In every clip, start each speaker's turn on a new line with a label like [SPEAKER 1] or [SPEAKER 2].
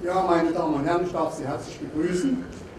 [SPEAKER 1] Ja, meine Damen und Herren, ich darf Sie herzlich begrüßen.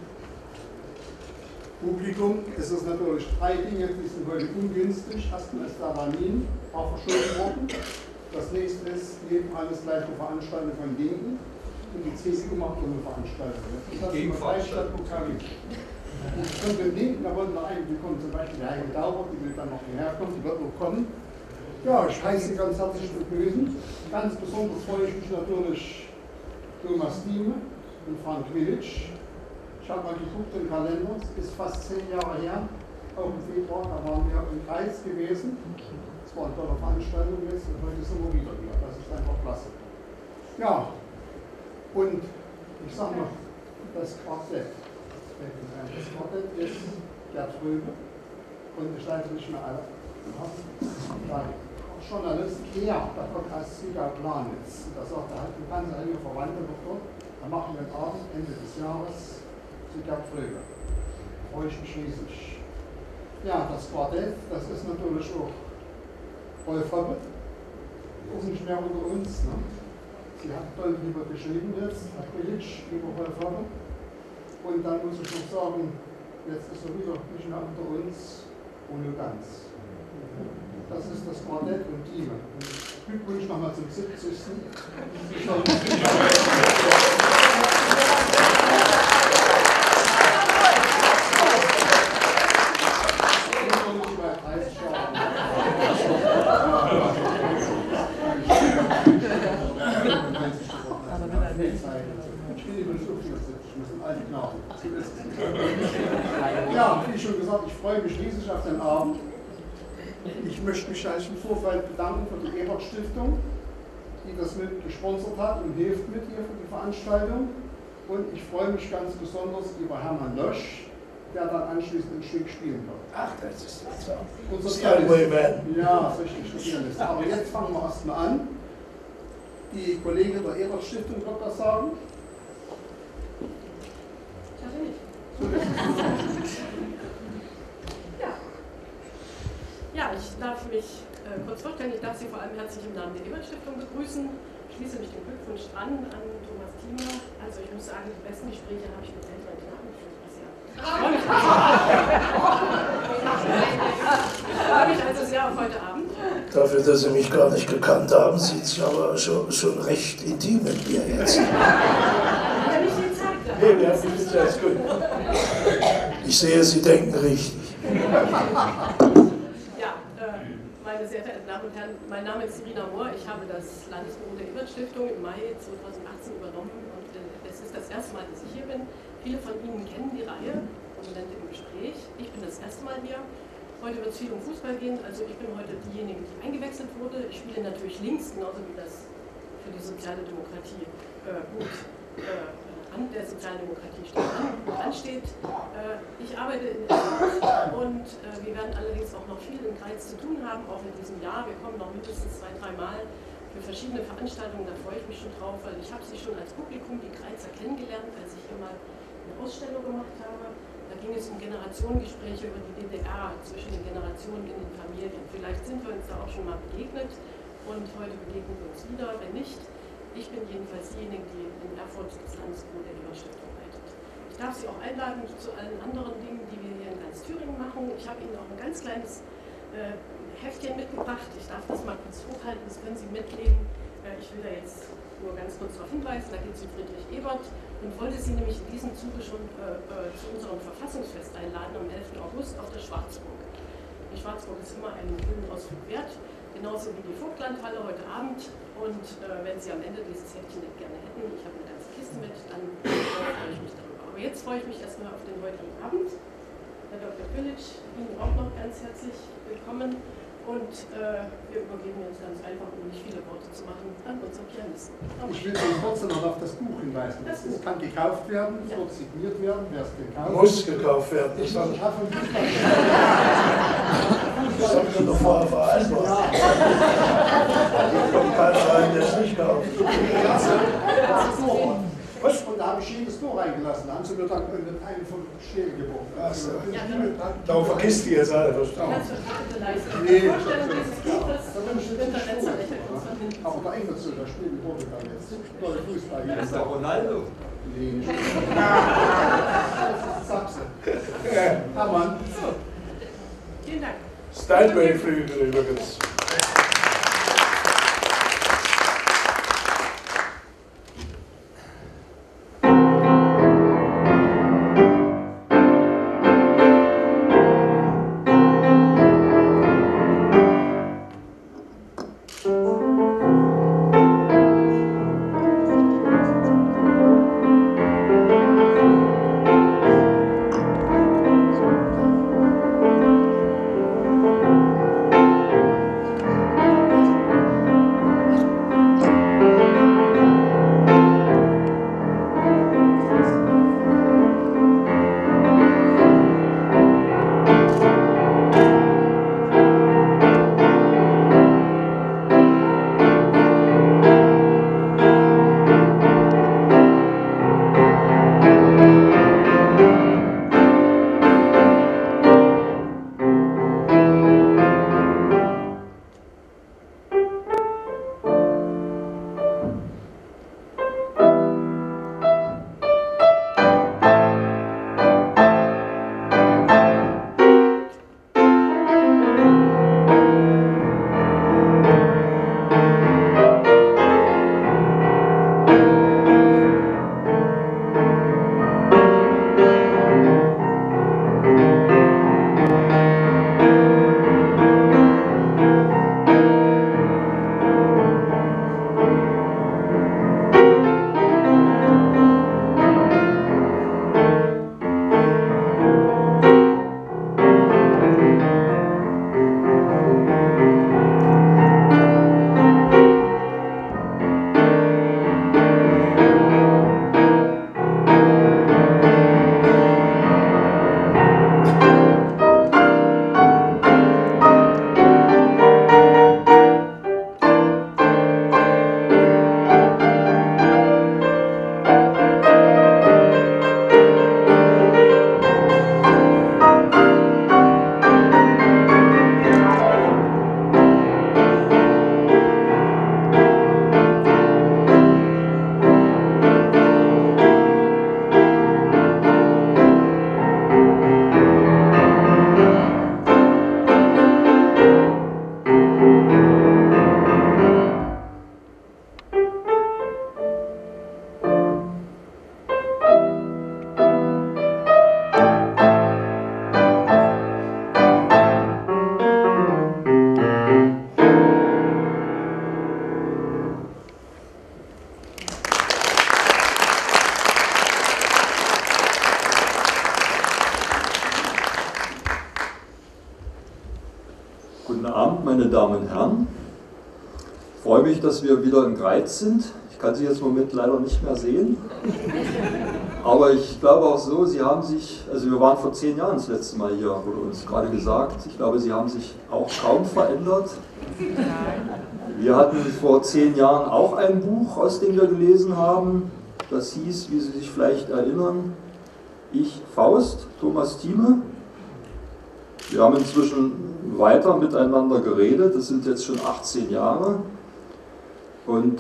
[SPEAKER 1] Publikum, es ist natürlich 3 Dinge, die sind heute ungünstig. Erstens ist der Termin verschoben worden. Das nächste ist, nebenan ist gleich eine Veranstaltung von Linken. Und die CSU macht so eine Veranstaltung. Das ist eine Freistadt-Programm. Von den Linken, da wollten wir eigentlich kommen, zum Beispiel die Heike Dauber, die will dann noch hierher kommen, die wird noch kommen. Ja, ich heiße Sie ganz herzlich begrüßen. Ganz besonders freue ich mich natürlich Thomas Thieme und Frank Willitsch. Ich habe mal geguckt im Kalender, es ist fast 10 Jahre her, auch im Februar, da waren wir im Kreis gewesen. Es war eine tolle Veranstaltung jetzt und heute sind wir wieder hier. Das ist einfach klasse. Ja, und ich sage mal, das Quartett. Das Quartett ist Gerd Fröbe und ich leider nicht mehr alle. Der Journalist Kehr, der kommt aus Zwickau-Planitz. Da sagt er, hat eine ganz enge Verwandte noch dort. Da machen wir einen Abend Ende des Jahres zu Gerd Fröbe. Freue ich mich riesig. Ja, das Quartett, das ist natürlich auch Rolf Hoppe. Auch nicht mehr unter uns. Ne? Sie hat toll lieber geschrieben jetzt, Herr Willitsch, lieber Rolf Hoppe. Und dann muss ich noch sagen, jetzt ist er wieder nicht mehr unter uns, Uno Ganz. Das ist das Quartett und Thieme. Glückwunsch nochmal zum 70. Ja, wie schon gesagt, ich freue mich riesig auf den Abend. Ich möchte mich eigentlich im Vorfeld bedanken für die Ebert-Stiftung, die das mit gesponsert hat und hilft mit hier für die Veranstaltung. Und ich freue mich ganz besonders über Hermann Lösch, der dann anschließend ein Stück spielen wird.
[SPEAKER 2] Ach, das ist so.
[SPEAKER 1] Unser Pianist. Ja, richtig, der Pianist. Aber jetzt fangen wir erstmal an. Die Kollegin der Ebert-Stiftung wird das sagen.
[SPEAKER 3] Ja, ich darf mich kurz vorstellen. Ich darf Sie vor allem herzlich im Namen der Ebert-Stiftung begrüßen. Ich schließe mich dem Glückwunsch an Thomas Thieme. Also ich muss sagen, die besten Gespräche habe ich mit älteren Knaben geführt bisher. Ich freue mich also sehr auf heute Abend.
[SPEAKER 2] Dafür, dass Sie mich gar nicht gekannt haben, sieht es aber schon recht intim mit mir jetzt. Nee, wir haben die Zeit, ist gut. Ich sehe, Sie denken richtig.
[SPEAKER 3] Ja, meine sehr verehrten Damen und Herren, mein Name ist Irina Mohr. Ich habe das Landesbüro der Ebert-Stiftung im Mai 2018 übernommen und es ist das erste Mal, dass ich hier bin. Viele von Ihnen kennen die Reihe, Prominente im Gespräch. Ich bin das erste Mal hier. Heute wird es viel um Fußball gehen, also ich bin heute diejenige, die eingewechselt wurde. Ich spiele natürlich links, genauso wie das für die soziale Demokratie gut der Sozialdemokratie ansteht. Ich arbeite in der Stadt und wir werden allerdings auch noch viel im Kreis zu tun haben, auch in diesem Jahr. Wir kommen noch mindestens 2-3 Mal für verschiedene Veranstaltungen, da freue ich mich schon drauf, weil ich habe sie schon als Publikum, die Kreizer, kennengelernt, als ich hier mal eine Ausstellung gemacht habe. Da ging es um Generationengespräche über die DDR zwischen den Generationen in den Familien. Vielleicht sind wir uns da auch schon mal begegnet und heute begegnen wir uns wieder, wenn nicht. Ich bin jedenfalls diejenige, die in Erfurt das Landesbüro der Ebert-Stiftung leitet. Ich darf Sie auch einladen zu allen anderen Dingen, die wir hier in ganz Thüringen machen. Ich habe Ihnen auch ein ganz kleines Heftchen mitgebracht. Ich darf das mal kurz hochhalten, das können Sie mitlegen. Ich will da jetzt nur ganz kurz darauf hinweisen, da geht es um Friedrich Ebert und wollte Sie nämlich in diesem Zuge schon zu unserem Verfassungsfest einladen am 11. August auf der Schwarzburg. Die Schwarzburg ist immer einen Bühnenausflug wert. Genauso wie die Vogtlandhalle heute Abend. Und wenn Sie am Ende dieses Heftchen nicht gerne hätten, ich habe eine ganze Kiste mit, dann freue ich mich darüber. Aber jetzt freue ich mich erstmal auf den heutigen Abend. Herr Dr. Willitsch, Ihnen auch noch ganz herzlich willkommen. Und wir übergeben jetzt ganz einfach, um nicht viele Worte zu machen, an unseren Pianisten.
[SPEAKER 1] Ich will Sie trotzdem noch auf das Buch hinweisen. Es kann gekauft werden, es wird signiert werden, wer es gekauft
[SPEAKER 2] Muss gekauft werden.
[SPEAKER 1] Ich habe von Fußball.
[SPEAKER 2] Das haben wir doch vorher vereinbart. Hier kommt keiner rein, der es nicht kauft.
[SPEAKER 1] Und da habe ich jedes Tor reingelassen. Da haben sie mir dann einen von Schäle gebrochen.
[SPEAKER 2] Darum vergisst die jetzt alle.
[SPEAKER 3] Kannst du bitte leisten?
[SPEAKER 1] Nee,
[SPEAKER 3] Die Vorstellung dieses Buches, Günter Netzer, der uns von hinten
[SPEAKER 1] Aber der Engelzöder spielt in Portugal jetzt. Tolle Fußball.
[SPEAKER 4] Das ist der Ronaldo.
[SPEAKER 1] Nee, nicht. Das ist Sachse. Hermann.
[SPEAKER 3] So. Vielen Dank.
[SPEAKER 2] Steinway-Flügel übrigens.
[SPEAKER 4] Guten Abend, meine Damen und Herren. Ich freue mich, dass wir wieder in Greiz sind. Ich kann Sie jetzt im Moment leider nicht mehr sehen. Aber ich glaube auch so, Sie haben sich, also wir waren vor 10 Jahren das letzte Mal hier, wurde uns gerade gesagt. Ich glaube, Sie haben sich auch kaum verändert. Wir hatten vor 10 Jahren auch ein Buch, aus dem wir gelesen haben. Das hieß, wie Sie sich vielleicht erinnern, Ich, Faust, Thomas Thieme. Wir haben inzwischen weiter miteinander geredet, das sind jetzt schon 18 Jahre. Und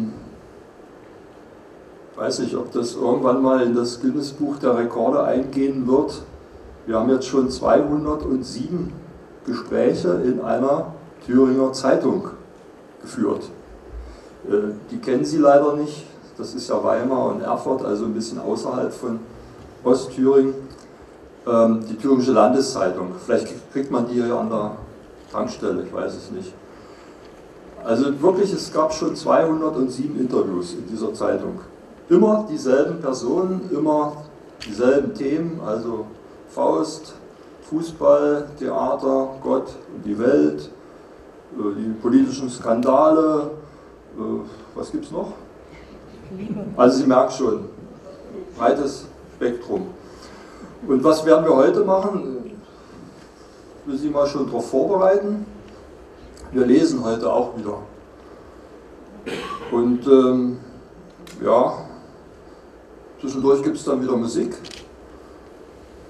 [SPEAKER 4] weiß nicht, ob das irgendwann mal in das Guinness-Buch der Rekorde eingehen wird. Wir haben jetzt schon 207 Gespräche in einer Thüringer Zeitung geführt. Die kennen Sie leider nicht, das ist ja Weimar und Erfurt, also ein bisschen außerhalb von Ostthüringen. Die Thüringische Landeszeitung, vielleicht kriegt man die hier an der Tankstelle, ich weiß es nicht. Also wirklich, es gab schon 207 Interviews in dieser Zeitung. Immer dieselben Personen, immer dieselben Themen, also Faust, Fußball, Theater, Gott und die Welt, die politischen Skandale, was gibt es noch? Also Sie merken schon, breites Spektrum. Und was werden wir heute machen? Ich will Sie mal schon darauf vorbereiten. Wir lesen heute auch wieder. Und ja, zwischendurch gibt es dann wieder Musik.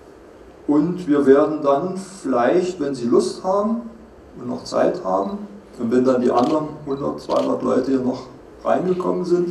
[SPEAKER 4] Und wir werden dann vielleicht, wenn Sie Lust haben und noch Zeit haben, Und wenn dann die anderen 100, 200 Leute hier noch reingekommen sind,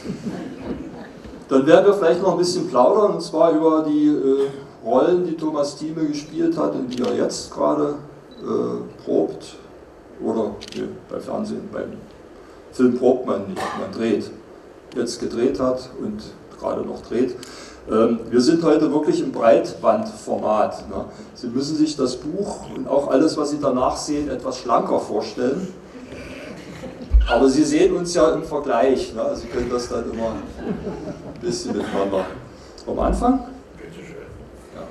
[SPEAKER 4] dann werden wir vielleicht noch ein bisschen plaudern, und zwar über die Rollen, die Thomas Thieme gespielt hat und die er jetzt gerade probt. Oder nee, bei Fernsehen, beim Film probt man nicht, man dreht. Jetzt gedreht hat und gerade noch dreht. Wir sind heute wirklich im Breitbandformat. Ne? Sie müssen sich das Buch und auch alles, was Sie danach sehen, etwas schlanker vorstellen. Aber Sie sehen uns ja im Vergleich. Ne? Sie können das dann immer ein bisschen miteinander. Vom Anfang?
[SPEAKER 2] Bitte schön.
[SPEAKER 4] Ja.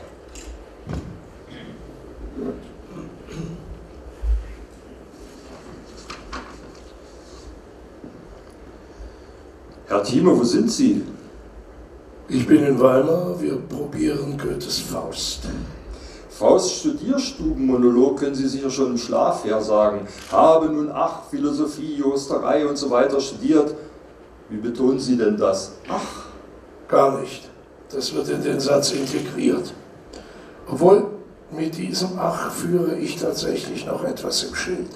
[SPEAKER 4] Herr Thieme, wo sind Sie?
[SPEAKER 2] Ich bin in Weimar, wir probieren Goethes Faust.
[SPEAKER 4] Faust Studierstubenmonolog können Sie sicher schon im Schlaf hersagen. Habe nun Philosophie, Josterei und so weiter studiert. Wie betonen Sie denn das? Ach.
[SPEAKER 2] Gar nicht. Das wird in den Satz integriert. Obwohl, mit diesem Ach führe ich tatsächlich noch etwas im Schilde.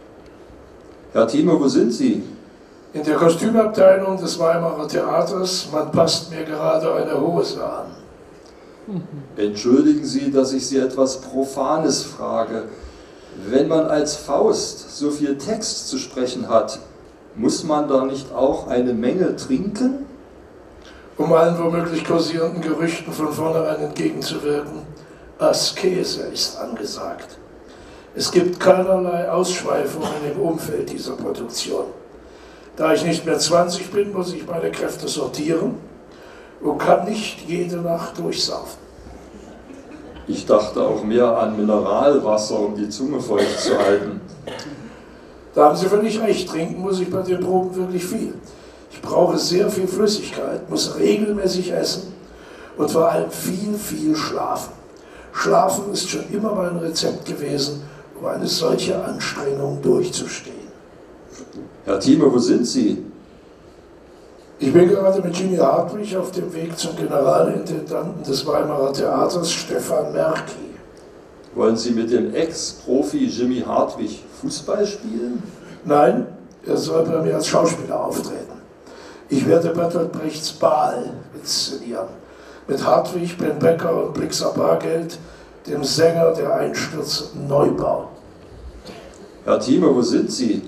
[SPEAKER 4] Herr Thieme, wo sind Sie?
[SPEAKER 2] In der Kostümabteilung des Weimarer Theaters, man passt mir gerade eine Hose an.
[SPEAKER 4] Entschuldigen Sie, dass ich Sie etwas Profanes frage. Wenn man als Faust so viel Text zu sprechen hat, muss man da nicht auch eine Menge trinken?
[SPEAKER 2] Um allen womöglich kursierenden Gerüchten von vornherein entgegenzuwirken, Askese ist angesagt. Es gibt keinerlei Ausschweifungen im Umfeld dieser Produktion. Da ich nicht mehr 20 bin, muss ich meine Kräfte sortieren und kann nicht jede Nacht durchsaufen.
[SPEAKER 4] Ich dachte auch mehr an Mineralwasser, um die Zunge feucht zu halten.
[SPEAKER 2] Da haben Sie völlig recht, trinken muss ich bei den Proben wirklich viel. Ich brauche sehr viel Flüssigkeit, muss regelmäßig essen und vor allem viel schlafen. Schlafen ist schon immer mein Rezept gewesen, um eine solche Anstrengung durchzustehen.
[SPEAKER 4] Herr Thieme, wo sind Sie?
[SPEAKER 2] Ich bin gerade mit Jimmy Hartwig auf dem Weg zum Generalintendanten des Weimarer Theaters, Stefan Merki.
[SPEAKER 4] Wollen Sie mit dem Ex-Profi Jimmy Hartwig Fußball spielen?
[SPEAKER 2] Nein, er soll bei mir als Schauspieler auftreten. Ich werde Bertolt Brechts Baal inszenieren. Mit Hartwig, Ben Becker und Blixer Bargeld, dem Sänger der einstürzenden Neubau.
[SPEAKER 4] Herr Thieme, wo sind Sie?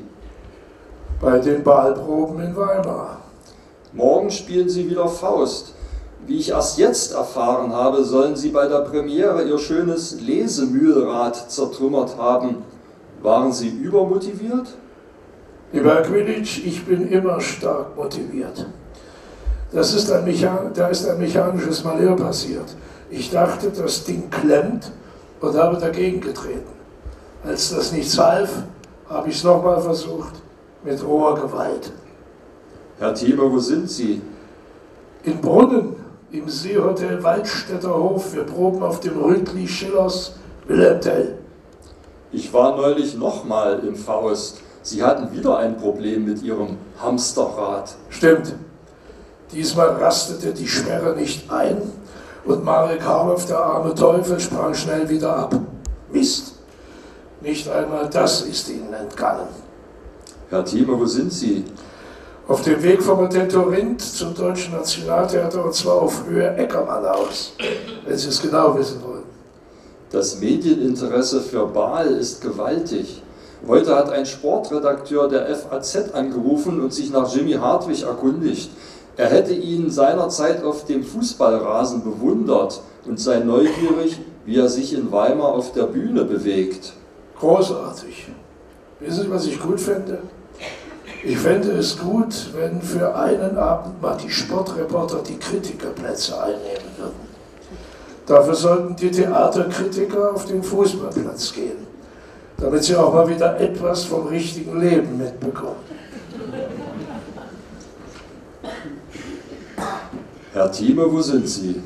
[SPEAKER 2] Bei den Baalproben in Weimar.
[SPEAKER 4] Morgen spielen Sie wieder Faust. Wie ich erst jetzt erfahren habe, sollen Sie bei der Premiere Ihr schönes Lesemühlrad zertrümmert haben. Waren Sie übermotiviert?
[SPEAKER 2] Lieber Herr Quidditch, ich bin immer stark motiviert. Da ist ein mechanisches Malheur passiert. Ich dachte, das Ding klemmt und habe dagegen getreten. Als das nichts half, habe ich es nochmal versucht, mit roher Gewalt.
[SPEAKER 4] Herr Thieme, wo sind Sie?
[SPEAKER 2] In Brunnen, im Seehotel Waldstätter Hof. Wir proben auf dem Rütli Schillers Wilhelm Tell.
[SPEAKER 4] Ich war neulich nochmal im Faust. Sie hatten wieder ein Problem mit Ihrem Hamsterrad.
[SPEAKER 2] Stimmt. Diesmal rastete die Sperre nicht ein und Marek Harloff, der arme Teufel, sprang schnell wieder ab. Mist. Nicht einmal das ist Ihnen entgangen.
[SPEAKER 4] Herr Thieme, wo sind Sie?
[SPEAKER 2] Auf dem Weg vom Hotel Torinth zum Deutschen Nationaltheater und zwar auf Höhe Eckermannhaus, wenn Sie es genau wissen wollen.
[SPEAKER 4] Das Medieninteresse für Baal ist gewaltig. Heute hat ein Sportredakteur der FAZ angerufen und sich nach Jimmy Hartwig erkundigt. Er hätte ihn seinerzeit auf dem Fußballrasen bewundert und sei neugierig, wie er sich in Weimar auf der Bühne bewegt.
[SPEAKER 2] Großartig. Wissen Sie, was ich gut fände? Ich fände es gut, wenn für einen Abend mal die Sportreporter die Kritikerplätze einnehmen würden. Dafür sollten die Theaterkritiker auf den Fußballplatz gehen, damit sie auch mal wieder etwas vom richtigen Leben mitbekommen.
[SPEAKER 4] Herr Thieme, wo sind Sie?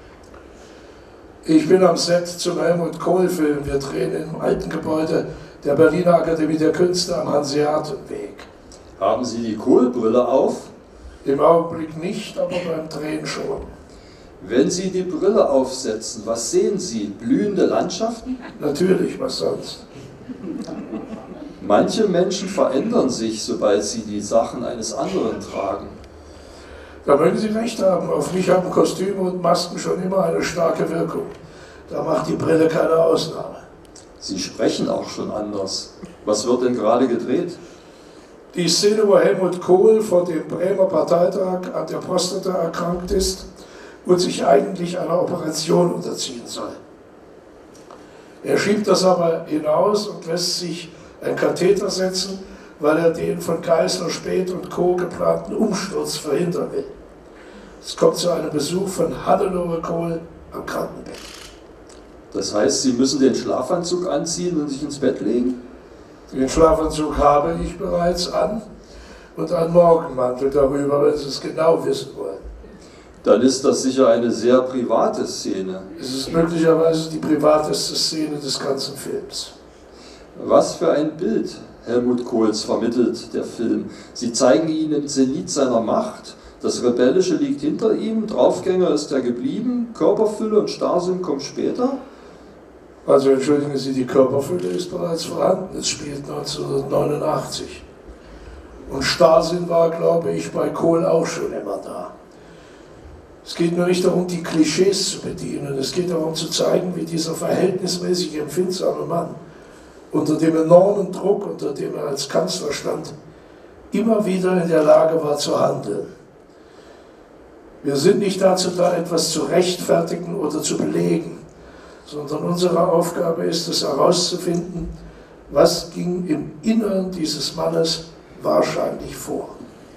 [SPEAKER 2] Ich bin am Set zum Helmut Kohl-Film. Wir drehen im alten Gebäude der Berliner Akademie der Künste am Hanseatenweg.
[SPEAKER 4] Haben Sie die Kohlbrille auf?
[SPEAKER 2] Im Augenblick nicht, aber beim Drehen schon.
[SPEAKER 4] Wenn Sie die Brille aufsetzen, was sehen Sie? Blühende Landschaften?
[SPEAKER 2] Natürlich, was sonst?
[SPEAKER 4] Manche Menschen verändern sich, sobald sie die Sachen eines anderen tragen.
[SPEAKER 2] Da mögen Sie recht haben. Auf mich haben Kostüme und Masken schon immer eine starke Wirkung. Da macht die Brille keine Ausnahme.
[SPEAKER 4] Sie sprechen auch schon anders. Was wird denn gerade gedreht?
[SPEAKER 2] Die Szene, wo Helmut Kohl vor dem Bremer Parteitag an der Prostata erkrankt ist und sich eigentlich einer Operation unterziehen soll. Er schiebt das aber hinaus und lässt sich ein Katheter setzen, weil er den von Geisler, Späth und Co. geplanten Umsturz verhindern will. Es kommt zu einem Besuch von Hannelore Kohl am Krankenbett.
[SPEAKER 4] Das heißt, Sie müssen den Schlafanzug anziehen und sich ins Bett legen?
[SPEAKER 2] Den Schlafanzug habe ich bereits an und einen Morgenmantel darüber, wenn Sie es genau wissen wollen.
[SPEAKER 4] Dann ist das sicher eine sehr private Szene.
[SPEAKER 2] Es ist möglicherweise die privateste Szene des ganzen Films.
[SPEAKER 4] Was für ein Bild Helmut Kohls vermittelt der Film. Sie zeigen ihn im Zenit seiner Macht. Das Rebellische liegt hinter ihm, Draufgänger ist er geblieben, Körperfülle und Starrsinn kommen später.
[SPEAKER 2] Also entschuldigen Sie, die Körperfülle ist bereits vorhanden. Es spielt 1989. Und Starrsinn war, glaube ich, bei Kohl auch schon immer da. Es geht nur nicht darum, die Klischees zu bedienen. Es geht darum zu zeigen, wie dieser verhältnismäßig empfindsame Mann unter dem enormen Druck, unter dem er als Kanzler stand, immer wieder in der Lage war zu handeln. Wir sind nicht dazu da, etwas zu rechtfertigen oder zu belegen, sondern unsere Aufgabe ist es herauszufinden, was ging im Inneren dieses Mannes wahrscheinlich vor.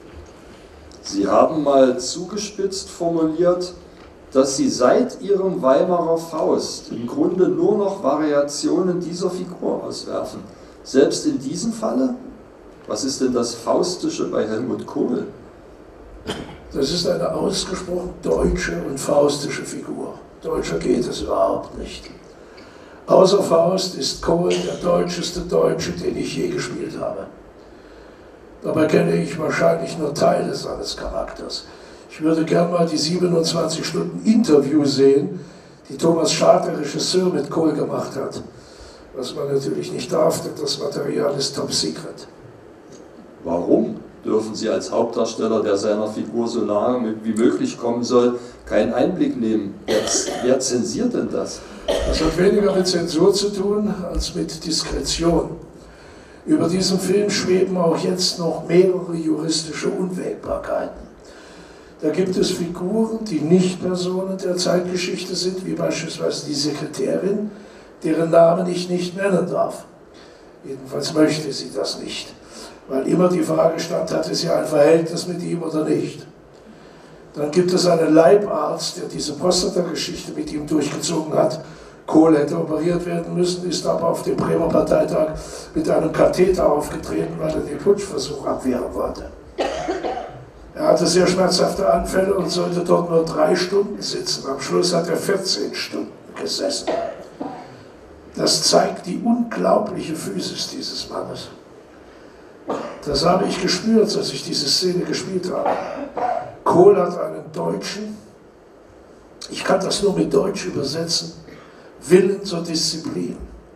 [SPEAKER 4] Sie haben mal zugespitzt formuliert, dass Sie seit Ihrem Weimarer Faust im Grunde nur noch Variationen dieser Figur auswerfen. Selbst in diesem Falle? Was ist denn das Faustische bei Helmut Kohl?
[SPEAKER 2] Das ist eine ausgesprochen deutsche und faustische Figur. Deutscher geht es überhaupt nicht. Außer Faust ist Kohl der deutscheste Deutsche, den ich je gespielt habe. Dabei kenne ich wahrscheinlich nur Teile seines Charakters. Ich würde gern mal die 27 Stunden Interview sehen, die Thomas Schad, der Regisseur, mit Kohl gemacht hat. Was man natürlich nicht darf, denn das Material ist top secret.
[SPEAKER 4] Warum dürfen Sie als Hauptdarsteller, der seiner Figur so nahe wie möglich kommen soll, keinen Einblick nehmen? Wer zensiert denn das?
[SPEAKER 2] Das hat weniger mit Zensur zu tun als mit Diskretion. Über diesem Film schweben auch jetzt noch mehrere juristische Unwägbarkeiten. Da gibt es Figuren, die nicht Personen der Zeitgeschichte sind, wie beispielsweise die Sekretärin, deren Namen ich nicht nennen darf. Jedenfalls möchte sie das nicht, weil immer die Frage stand, hatte sie ein Verhältnis mit ihm oder nicht. Dann gibt es einen Leibarzt, der diese Prostata-Geschichte mit ihm durchgezogen hat. Kohl hätte operiert werden müssen, ist aber auf dem Bremer Parteitag mit einem Katheter aufgetreten, weil er den Putschversuch abwehren wollte. Er hatte sehr schmerzhafte Anfälle und sollte dort nur 3 Stunden sitzen. Am Schluss hat er 14 Stunden gesessen. Das zeigt die unglaubliche Physis dieses Mannes. Das habe ich gespürt, als ich diese Szene gespielt habe. Kohl hat einen Deutschen, ich kann das nur mit Deutsch übersetzen, Willen zur Disziplin.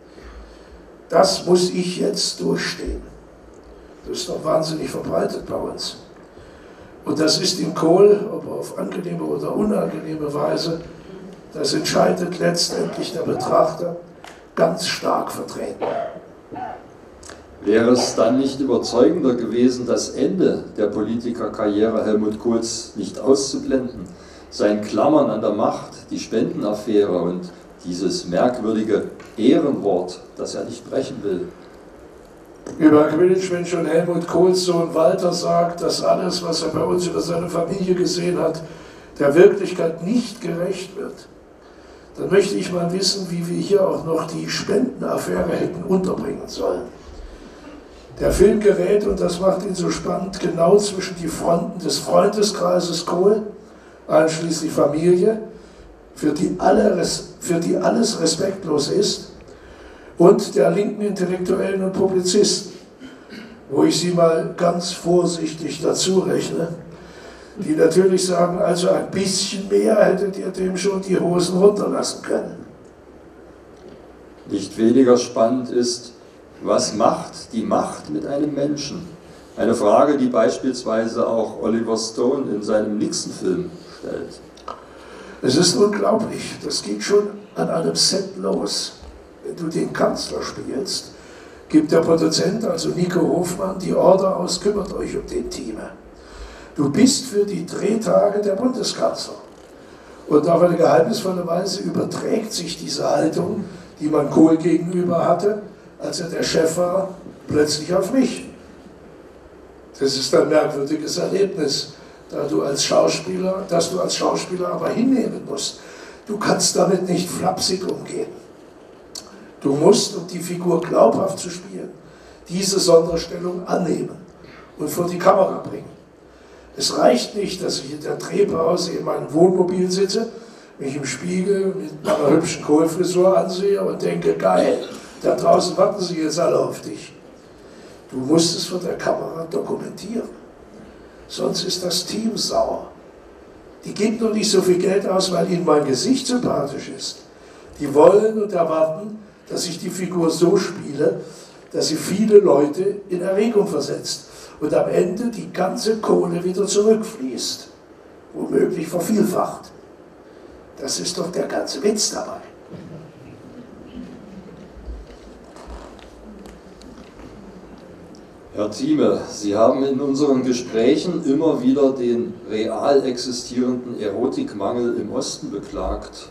[SPEAKER 2] Das muss ich jetzt durchstehen. Das ist doch wahnsinnig verbreitet bei uns. Und das ist in Kohl, ob auf angenehme oder unangenehme Weise, das entscheidet letztendlich der Betrachter, ganz stark vertreten.
[SPEAKER 4] Wäre es dann nicht überzeugender gewesen, das Ende der Politikerkarriere Helmut Kohls nicht auszublenden? Sein Klammern an der Macht, die Spendenaffäre und dieses merkwürdige Ehrenwort, das er nicht brechen will.
[SPEAKER 2] Über Quidditch, wenn schon Helmut Kohls Sohn Walter sagt, dass alles, was er bei uns über seine Familie gesehen hat, der Wirklichkeit nicht gerecht wird, dann möchte ich mal wissen, wie wir hier auch noch die Spendenaffäre hätten unterbringen sollen. Der Film gerät, und das macht ihn so spannend, genau zwischen die Fronten des Freundeskreises Kohl, einschließlich Familie, für die alles respektlos ist, und der linken Intellektuellen und Publizisten, wo ich sie mal ganz vorsichtig dazu rechne, die natürlich sagen, also ein bisschen mehr hättet ihr dem schon die Hosen runterlassen können.
[SPEAKER 4] Nicht weniger spannend ist, Was macht die Macht mit einem Menschen? Eine Frage, die beispielsweise auch Oliver Stone in seinem Nixon-Film stellt.
[SPEAKER 2] Es ist unglaublich, das geht schon an einem Set los. Wenn du den Kanzler spielst, gibt der Produzent, also Nico Hofmann, die Order aus, kümmert euch um den Team. Du bist für die Drehtage der Bundeskanzler. Und auf eine geheimnisvolle Weise überträgt sich diese Haltung, die man Kohl gegenüber hatte, als er der Chef war, plötzlich auf mich. Das ist ein merkwürdiges Erlebnis, dass du als Schauspieler aber hinnehmen musst. Du kannst damit nicht flapsig umgehen. Du musst, um die Figur glaubhaft zu spielen, diese Sonderstellung annehmen und vor die Kamera bringen. Es reicht nicht, dass ich in der Drehpause in meinem Wohnmobil sitze, mich im Spiegel mit meiner hübschen Kohlfrisur ansehe und denke, geil, da draußen warten sie jetzt alle auf dich. Du musst es vor der Kamera dokumentieren. Sonst ist das Team sauer. Die geben nur nicht so viel Geld aus, weil ihnen mein Gesicht sympathisch ist. Die wollen und erwarten, dass ich die Figur so spiele, dass sie viele Leute in Erregung versetzt und am Ende die ganze Kohle wieder zurückfließt, womöglich vervielfacht. Das ist doch der ganze Witz dabei.
[SPEAKER 4] Herr Thieme, Sie haben in unseren Gesprächen immer wieder den real existierenden Erotikmangel im Osten beklagt.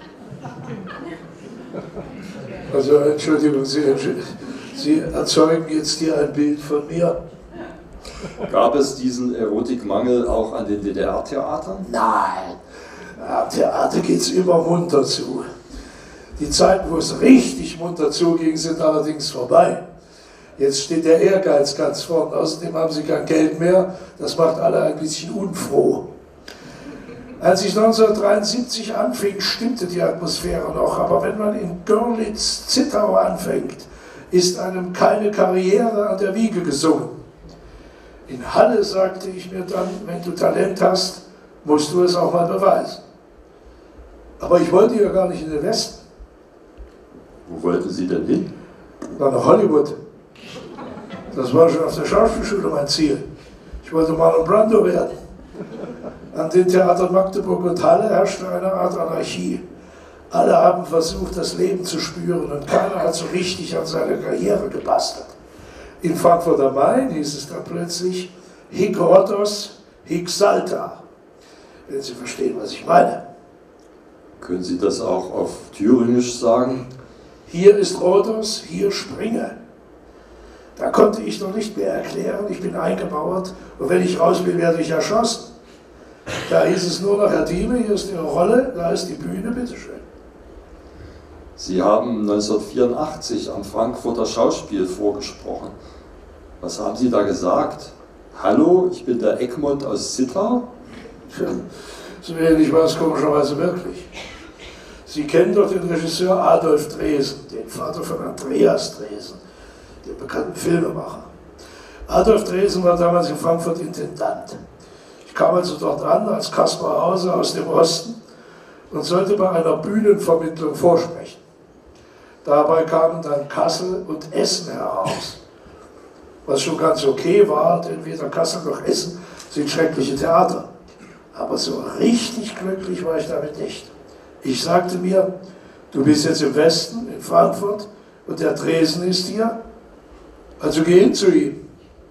[SPEAKER 2] Also Entschuldigung, Sie erzeugen jetzt hier ein Bild von mir.
[SPEAKER 4] Gab es diesen Erotikmangel auch an den DDR-Theatern?
[SPEAKER 2] Nein, am Theater geht es immer munter zu. Die Zeiten, wo es richtig munter zuging, sind allerdings vorbei. Jetzt steht der Ehrgeiz ganz vorn. Außerdem haben sie kein Geld mehr. Das macht alle ein bisschen unfroh. Als ich 1973 anfing, stimmte die Atmosphäre noch. Aber wenn man in Görlitz-Zittau anfängt, ist einem keine Karriere an der Wiege gesungen. In Halle sagte ich mir dann, wenn du Talent hast, musst du es auch mal beweisen. Aber ich wollte ja gar nicht in den Westen.
[SPEAKER 4] Wo wollten Sie denn hin?
[SPEAKER 2] Nach Hollywood. Das war schon auf der Schauspielschule mein Ziel. Ich wollte Marlon Brando werden. An den Theatern Magdeburg und Halle herrschte eine Art Anarchie. Alle haben versucht, das Leben zu spüren und keiner hat so richtig an seine Karriere gebastelt. In Frankfurt am Main hieß es dann plötzlich Hic Rhodos, hic Salta. Wenn Sie verstehen, was ich meine.
[SPEAKER 4] Können Sie das auch auf Thüringisch sagen?
[SPEAKER 2] Hier ist Rhodos, hier springe. Da konnte ich noch nicht mehr erklären, ich bin eingemauert und wenn ich raus will, werde ich erschossen. Da hieß es nur noch, Herr Thieme, hier ist Ihre Rolle, da ist die Bühne, bitteschön.
[SPEAKER 4] Sie haben 1984 am Frankfurter Schauspiel vorgesprochen. Was haben Sie da gesagt? Hallo, ich bin der Egmont aus Zittau?
[SPEAKER 2] Tja, so ähnlich war es komischerweise wirklich. Sie kennen doch den Regisseur Adolf Dresen, den Vater von Andreas Dresen, dem bekannten Filmemacher. Adolf Dresen war damals in Frankfurt Intendant. Ich kam also dort an als Kaspar Hauser aus dem Osten und sollte bei einer Bühnenvermittlung vorsprechen. Dabei kamen dann Kassel und Essen heraus, was schon ganz okay war, denn weder Kassel noch Essen sind schreckliche Theater. Aber so richtig glücklich war ich damit nicht. Ich sagte mir, du bist jetzt im Westen, in Frankfurt, und der Dresen ist hier, also geh hin zu ihm.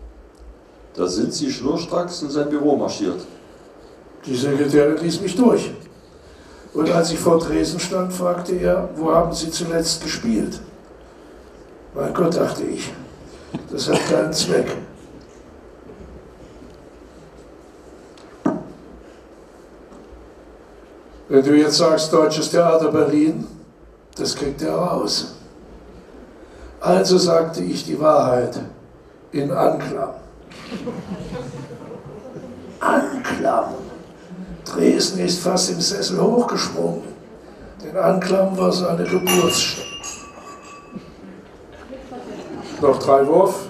[SPEAKER 4] Da sind Sie schnurstracks in sein Büro marschiert.
[SPEAKER 2] Die Sekretärin ließ mich durch. Und als ich vor Dresen stand, fragte er, wo haben Sie zuletzt gespielt? Mein Gott, dachte ich, das hat keinen Zweck. Wenn du jetzt sagst, Deutsches Theater Berlin, das kriegt er raus. Also sagte ich die Wahrheit in Anklam. Anklam. Dresden ist fast im Sessel hochgesprungen, denn Anklam war seine Geburtsstadt. Noch 3 Wurf.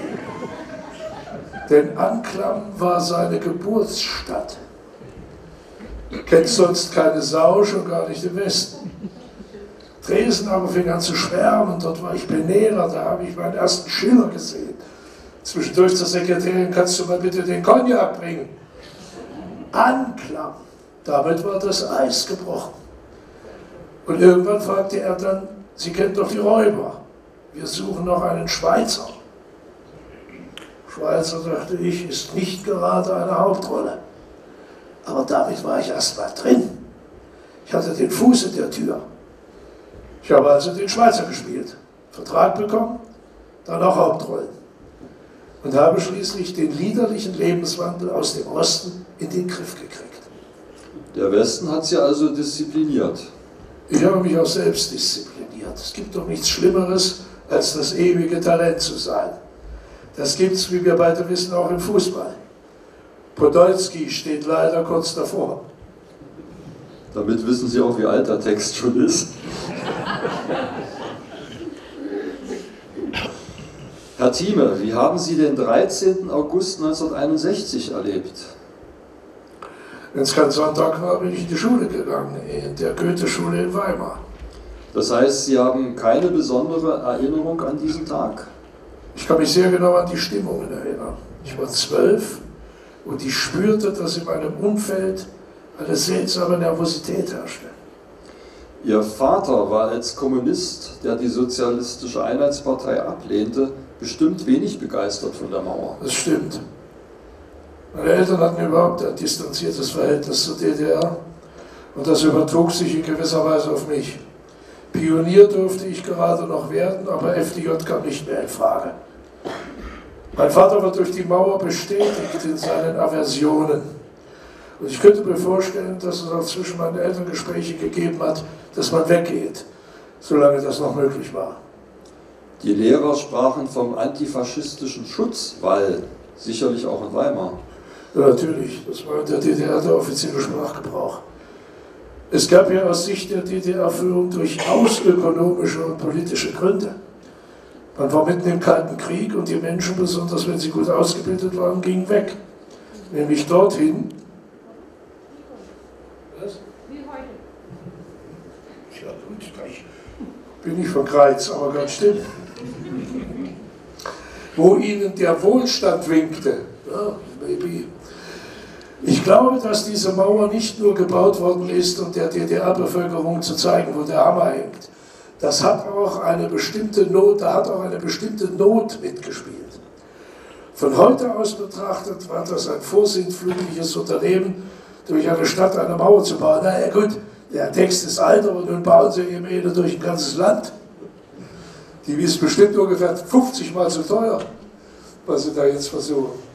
[SPEAKER 2] Denn Anklam war seine Geburtsstadt. Kennt sonst keine Sau, schon gar nicht im Westen. Dresden aber fing an zu schwärmen, dort war ich Benehrer, da habe ich meinen ersten Schiller gesehen. Zwischendurch zur Sekretärin, kannst du mal bitte den Cognac bringen? Anklam. Damit war das Eis gebrochen. Und irgendwann fragte er dann, Sie kennen doch die Räuber, wir suchen noch einen Schweizer. Schweizer, dachte ich, ist nicht gerade eine Hauptrolle. Aber damit war ich erst mal drin. Ich hatte den Fuß in der Tür. Ich habe also den Schweizer gespielt, Vertrag bekommen, dann auch Hauptrollen. Und habe schließlich den liederlichen Lebenswandel aus dem Osten in den Griff gekriegt.
[SPEAKER 4] Der Westen hat Sie also diszipliniert.
[SPEAKER 2] Ich habe mich auch selbst diszipliniert. Es gibt doch nichts Schlimmeres, als das ewige Talent zu sein. Das gibt es, wie wir beide wissen, auch im Fußball. Podolski steht leider kurz davor.
[SPEAKER 4] Damit wissen Sie auch, wie alt der Text schon ist. Herr Thieme, wie haben Sie den 13. August 1961 erlebt?
[SPEAKER 2] Wenn es kein Sonntag war, bin ich in die Schule gegangen, in der Goethe-Schule in Weimar.
[SPEAKER 4] Das heißt, Sie haben keine besondere Erinnerung an diesen Tag?
[SPEAKER 2] Ich kann mich sehr genau an die Stimmungen erinnern. Ich war 12 und ich spürte, dass in meinem Umfeld eine seltsame Nervosität herrschte.
[SPEAKER 4] Ihr Vater war als Kommunist, der die Sozialistische Einheitspartei ablehnte, bestimmt wenig begeistert von der Mauer.
[SPEAKER 2] Das stimmt. Meine Eltern hatten überhaupt ein distanziertes Verhältnis zur DDR und das übertrug sich in gewisser Weise auf mich. Pionier durfte ich gerade noch werden, aber FDJ kam nicht mehr in Frage. Mein Vater war durch die Mauer bestätigt in seinen Aversionen. Und ich könnte mir vorstellen, dass es auch zwischen meinen Eltern Gespräche gegeben hat, dass man weggeht, solange das noch möglich war.
[SPEAKER 4] Die Lehrer sprachen vom antifaschistischen Schutzwall, sicherlich auch in Weimar.
[SPEAKER 2] Ja, natürlich, das war in der DDR der offizielle Sprachgebrauch. Es gab ja aus Sicht der DDR-Führung durchaus ökonomische und politische Gründe. Man war mitten im Kalten Krieg und die Menschen, besonders wenn sie gut ausgebildet waren, gingen weg. Nämlich dorthin. Was?
[SPEAKER 5] Wie heute.
[SPEAKER 2] Ja gut, ich bin nicht von Greiz, aber ganz still. Wo ihnen der Wohlstand winkte. Ja, maybe. Ich glaube, dass diese Mauer nicht nur gebaut worden ist, um der DDR-Bevölkerung zu zeigen, wo der Hammer hängt. Das hat auch eine bestimmte Not, da hat auch eine bestimmte Not mitgespielt. Von heute aus betrachtet war das ein vorsintflutliches Unternehmen, durch eine Stadt eine Mauer zu bauen. Na ja gut, der Text ist alt, aber nun bauen sie eben eine durch ein ganzes Land. Die ist bestimmt ungefähr 50 Mal so teuer, was sie da jetzt versuchen.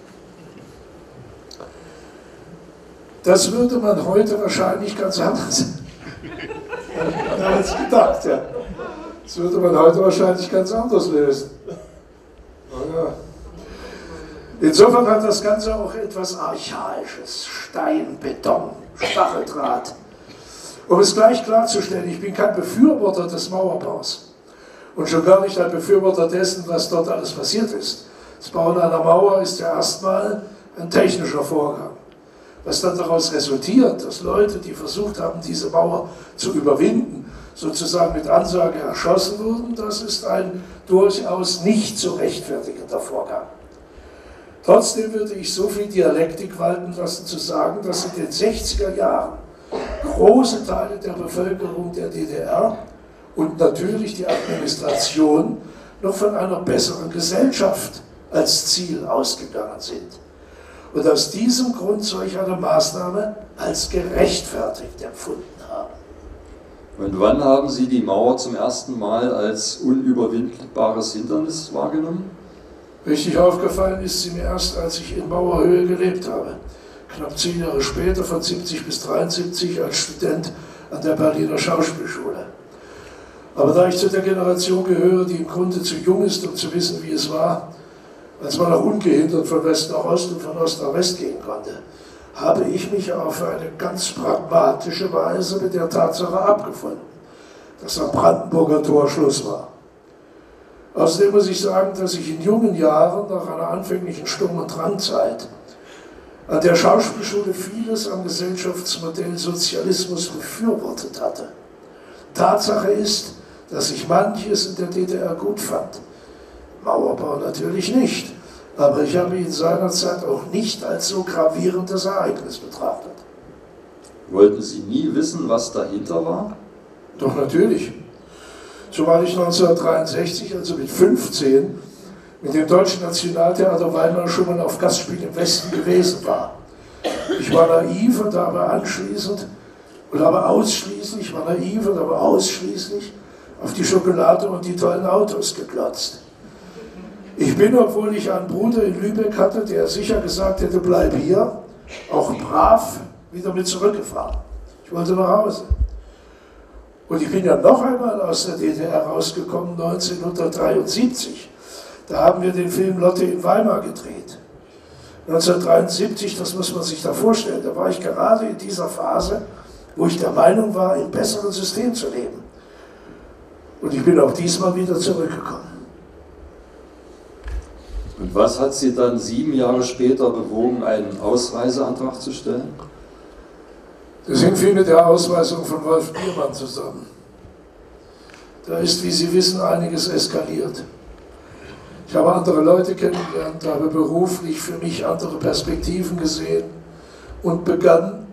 [SPEAKER 2] Das würde man heute wahrscheinlich ganz anders. Man hat es gedacht, ja. Das würde man heute wahrscheinlich ganz anders lösen. Ja. Insofern hat das Ganze auch etwas Archaisches. Stein, Beton, Stacheldraht. Um es gleich klarzustellen, ich bin kein Befürworter des Mauerbaus. Und schon gar nicht ein Befürworter dessen, was dort alles passiert ist. Das Bauen einer Mauer ist ja erstmal ein technischer Vorgang. Was dann daraus resultiert, dass Leute, die versucht haben, diese Mauer zu überwinden, sozusagen mit Ansage erschossen wurden, das ist ein durchaus nicht zu rechtfertigender Vorgang. Trotzdem würde ich so viel Dialektik walten lassen, zu sagen, dass in den 60er Jahren große Teile der Bevölkerung der DDR und natürlich die Administration noch von einer besseren Gesellschaft als Ziel ausgegangen sind. Und aus diesem Grund solch eine Maßnahme als gerechtfertigt empfunden haben.
[SPEAKER 4] Und wann haben Sie die Mauer zum ersten Mal als unüberwindbares Hindernis wahrgenommen?
[SPEAKER 2] Richtig aufgefallen ist sie mir erst, als ich in Mauerhöhe gelebt habe. Knapp 10 Jahre später, von 70 bis 73, als Student an der Berliner Schauspielschule. Aber da ich zu der Generation gehöre, die im Grunde zu jung ist, um zu wissen, wie es war, als man auch ungehindert von West nach Ost und von Ost nach West gehen konnte, habe ich mich auf eine ganz pragmatische Weise mit der Tatsache abgefunden, dass am Brandenburger Tor Schluss war. Außerdem muss ich sagen, dass ich in jungen Jahren, nach einer anfänglichen Sturm- und Drangzeit, an der Schauspielschule vieles am Gesellschaftsmodell Sozialismus befürwortet hatte. Tatsache ist, dass ich manches in der DDR gut fand. Mauerbau natürlich nicht, aber ich habe ihn seinerzeit auch nicht als so gravierendes Ereignis betrachtet.
[SPEAKER 4] Wollten Sie nie wissen, was dahinter war?
[SPEAKER 2] Doch natürlich. Zumal ich 1963, also mit 15, mit dem Deutschen Nationaltheater Weimar schon mal auf Gastspiel im Westen gewesen war. Ich war naiv und habe ausschließlich auf die Schokolade und die tollen Autos geglotzt. Ich bin, obwohl ich einen Bruder in Lübeck hatte, der sicher gesagt hätte, bleib hier, auch brav wieder mit zurückgefahren. Ich wollte nach Hause. Und ich bin ja noch einmal aus der DDR rausgekommen, 1973. Da haben wir den Film Lotte in Weimar gedreht. 1973, das muss man sich da vorstellen, da war ich gerade in dieser Phase, wo ich der Meinung war, im besseren System zu leben. Und ich bin auch diesmal wieder zurückgekommen.
[SPEAKER 4] Und was hat Sie dann 7 Jahre später bewogen, einen Ausreiseantrag zu stellen?
[SPEAKER 2] Das hing viel mit der Ausweisung von Wolf Biermann zusammen. Da ist, wie Sie wissen, einiges eskaliert. Ich habe andere Leute kennengelernt, habe beruflich für mich andere Perspektiven gesehen und begann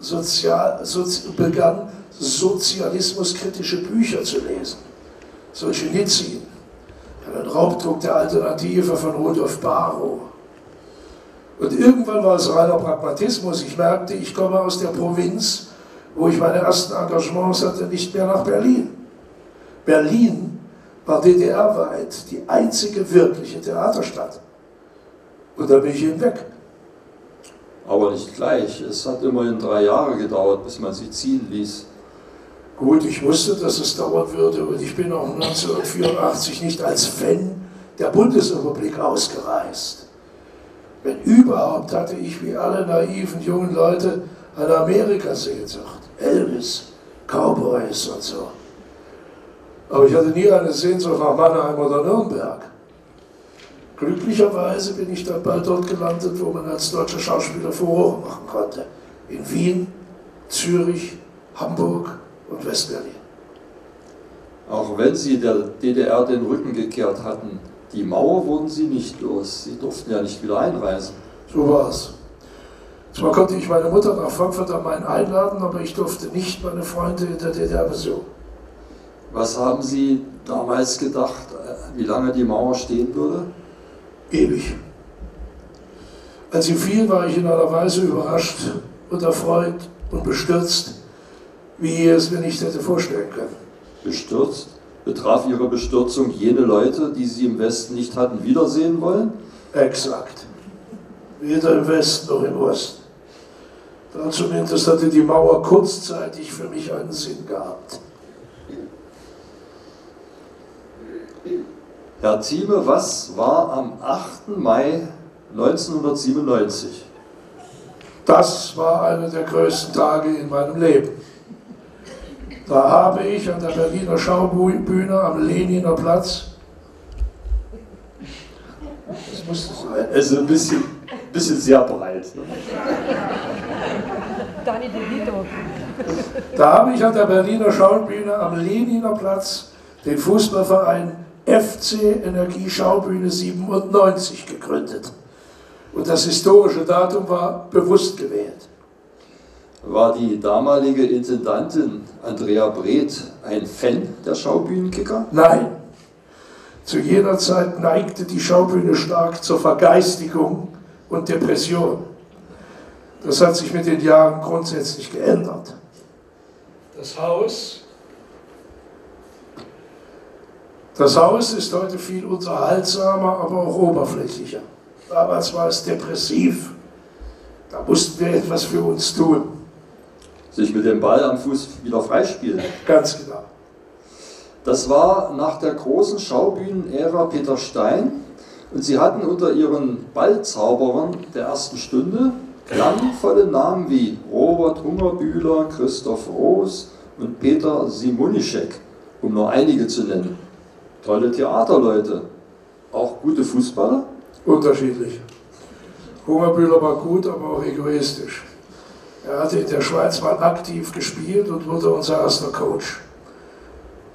[SPEAKER 2] sozialismuskritische Bücher zu lesen. Solzhenitsyn, einen Raubdruck der Alternative von Rudolf Barrow. Und irgendwann war es reiner Pragmatismus. Ich merkte, ich komme aus der Provinz, wo ich meine ersten Engagements hatte, nicht mehr nach Berlin. Berlin war DDR-weit die einzige wirkliche Theaterstadt. Und da bin ich eben weg.
[SPEAKER 4] Aber nicht gleich. Es hat immerhin 3 Jahre gedauert, bis man sie ziehen ließ.
[SPEAKER 2] Gut, ich wusste, dass es dauern würde und ich bin auch 1984 nicht als Fan der Bundesrepublik ausgereist. Wenn überhaupt, hatte ich wie alle naiven jungen Leute eine Amerika-Sehnsucht. Elvis, Cowboys und so. Aber ich hatte nie eine Sehnsucht nach Mannheim oder Nürnberg. Glücklicherweise bin ich dann bald dort gelandet, wo man als deutscher Schauspieler Furore machen konnte. In Wien, Zürich, Hamburg und Westberlin.
[SPEAKER 4] Auch wenn Sie der DDR den Rücken gekehrt hatten, die Mauer wurden Sie nicht los. Sie durften ja nicht wieder einreisen.
[SPEAKER 2] So war es. Zwar konnte ich meine Mutter nach Frankfurt am Main einladen, aber ich durfte nicht meine Freunde in der DDR besuchen.
[SPEAKER 4] Was haben Sie damals gedacht, wie lange die Mauer stehen würde?
[SPEAKER 2] Ewig. Als sie fiel, war ich in einer Weise überrascht und erfreut und bestürzt, wie ich es mir nicht hätte vorstellen können.
[SPEAKER 4] Bestürzt? Betraf Ihre Bestürzung jene Leute, die Sie im Westen nicht hatten wiedersehen wollen?
[SPEAKER 2] Exakt. Weder im Westen noch im Osten. Da zumindest hatte die Mauer kurzzeitig für mich einen Sinn gehabt.
[SPEAKER 4] Herr Thieme, was war am 8. Mai 1997?
[SPEAKER 2] Das war einer der größten Tage in meinem Leben. Da habe ich an der Berliner Schaubühne am Leniner Platz, das musste sein,
[SPEAKER 4] Es ist ein bisschen sehr breit. Ne?
[SPEAKER 5] Dani DeVito.
[SPEAKER 2] Da habe ich an der Berliner Schaubühne am Leniner Platz den Fußballverein FC Energie Schaubühne 97 gegründet. Und das historische Datum war bewusst gewählt.
[SPEAKER 4] War die damalige Intendantin Andrea Breth ein Fan der Schaubühnenkicker?
[SPEAKER 2] Nein, zu jener Zeit neigte die Schaubühne stark zur Vergeistigung und Depression. Das hat sich mit den Jahren grundsätzlich geändert. Das Haus ist heute viel unterhaltsamer, aber auch oberflächlicher. Damals war es depressiv. Da mussten wir etwas für uns tun.
[SPEAKER 4] Sich mit dem Ball am Fuß wieder freispielen.
[SPEAKER 2] Ganz genau.
[SPEAKER 4] Das war nach der großen Schaubühnen-Ära Peter Stein und Sie hatten unter Ihren Ballzauberern der ersten Stunde klangvolle Namen wie Robert Hungerbühler, Christoph Roos und Peter Simonischek, um nur einige zu nennen. Tolle Theaterleute, auch gute Fußballer?
[SPEAKER 2] Unterschiedlich. Hungerbühler war gut, aber auch egoistisch. Er hatte in der Schweiz mal aktiv gespielt und wurde unser erster Coach.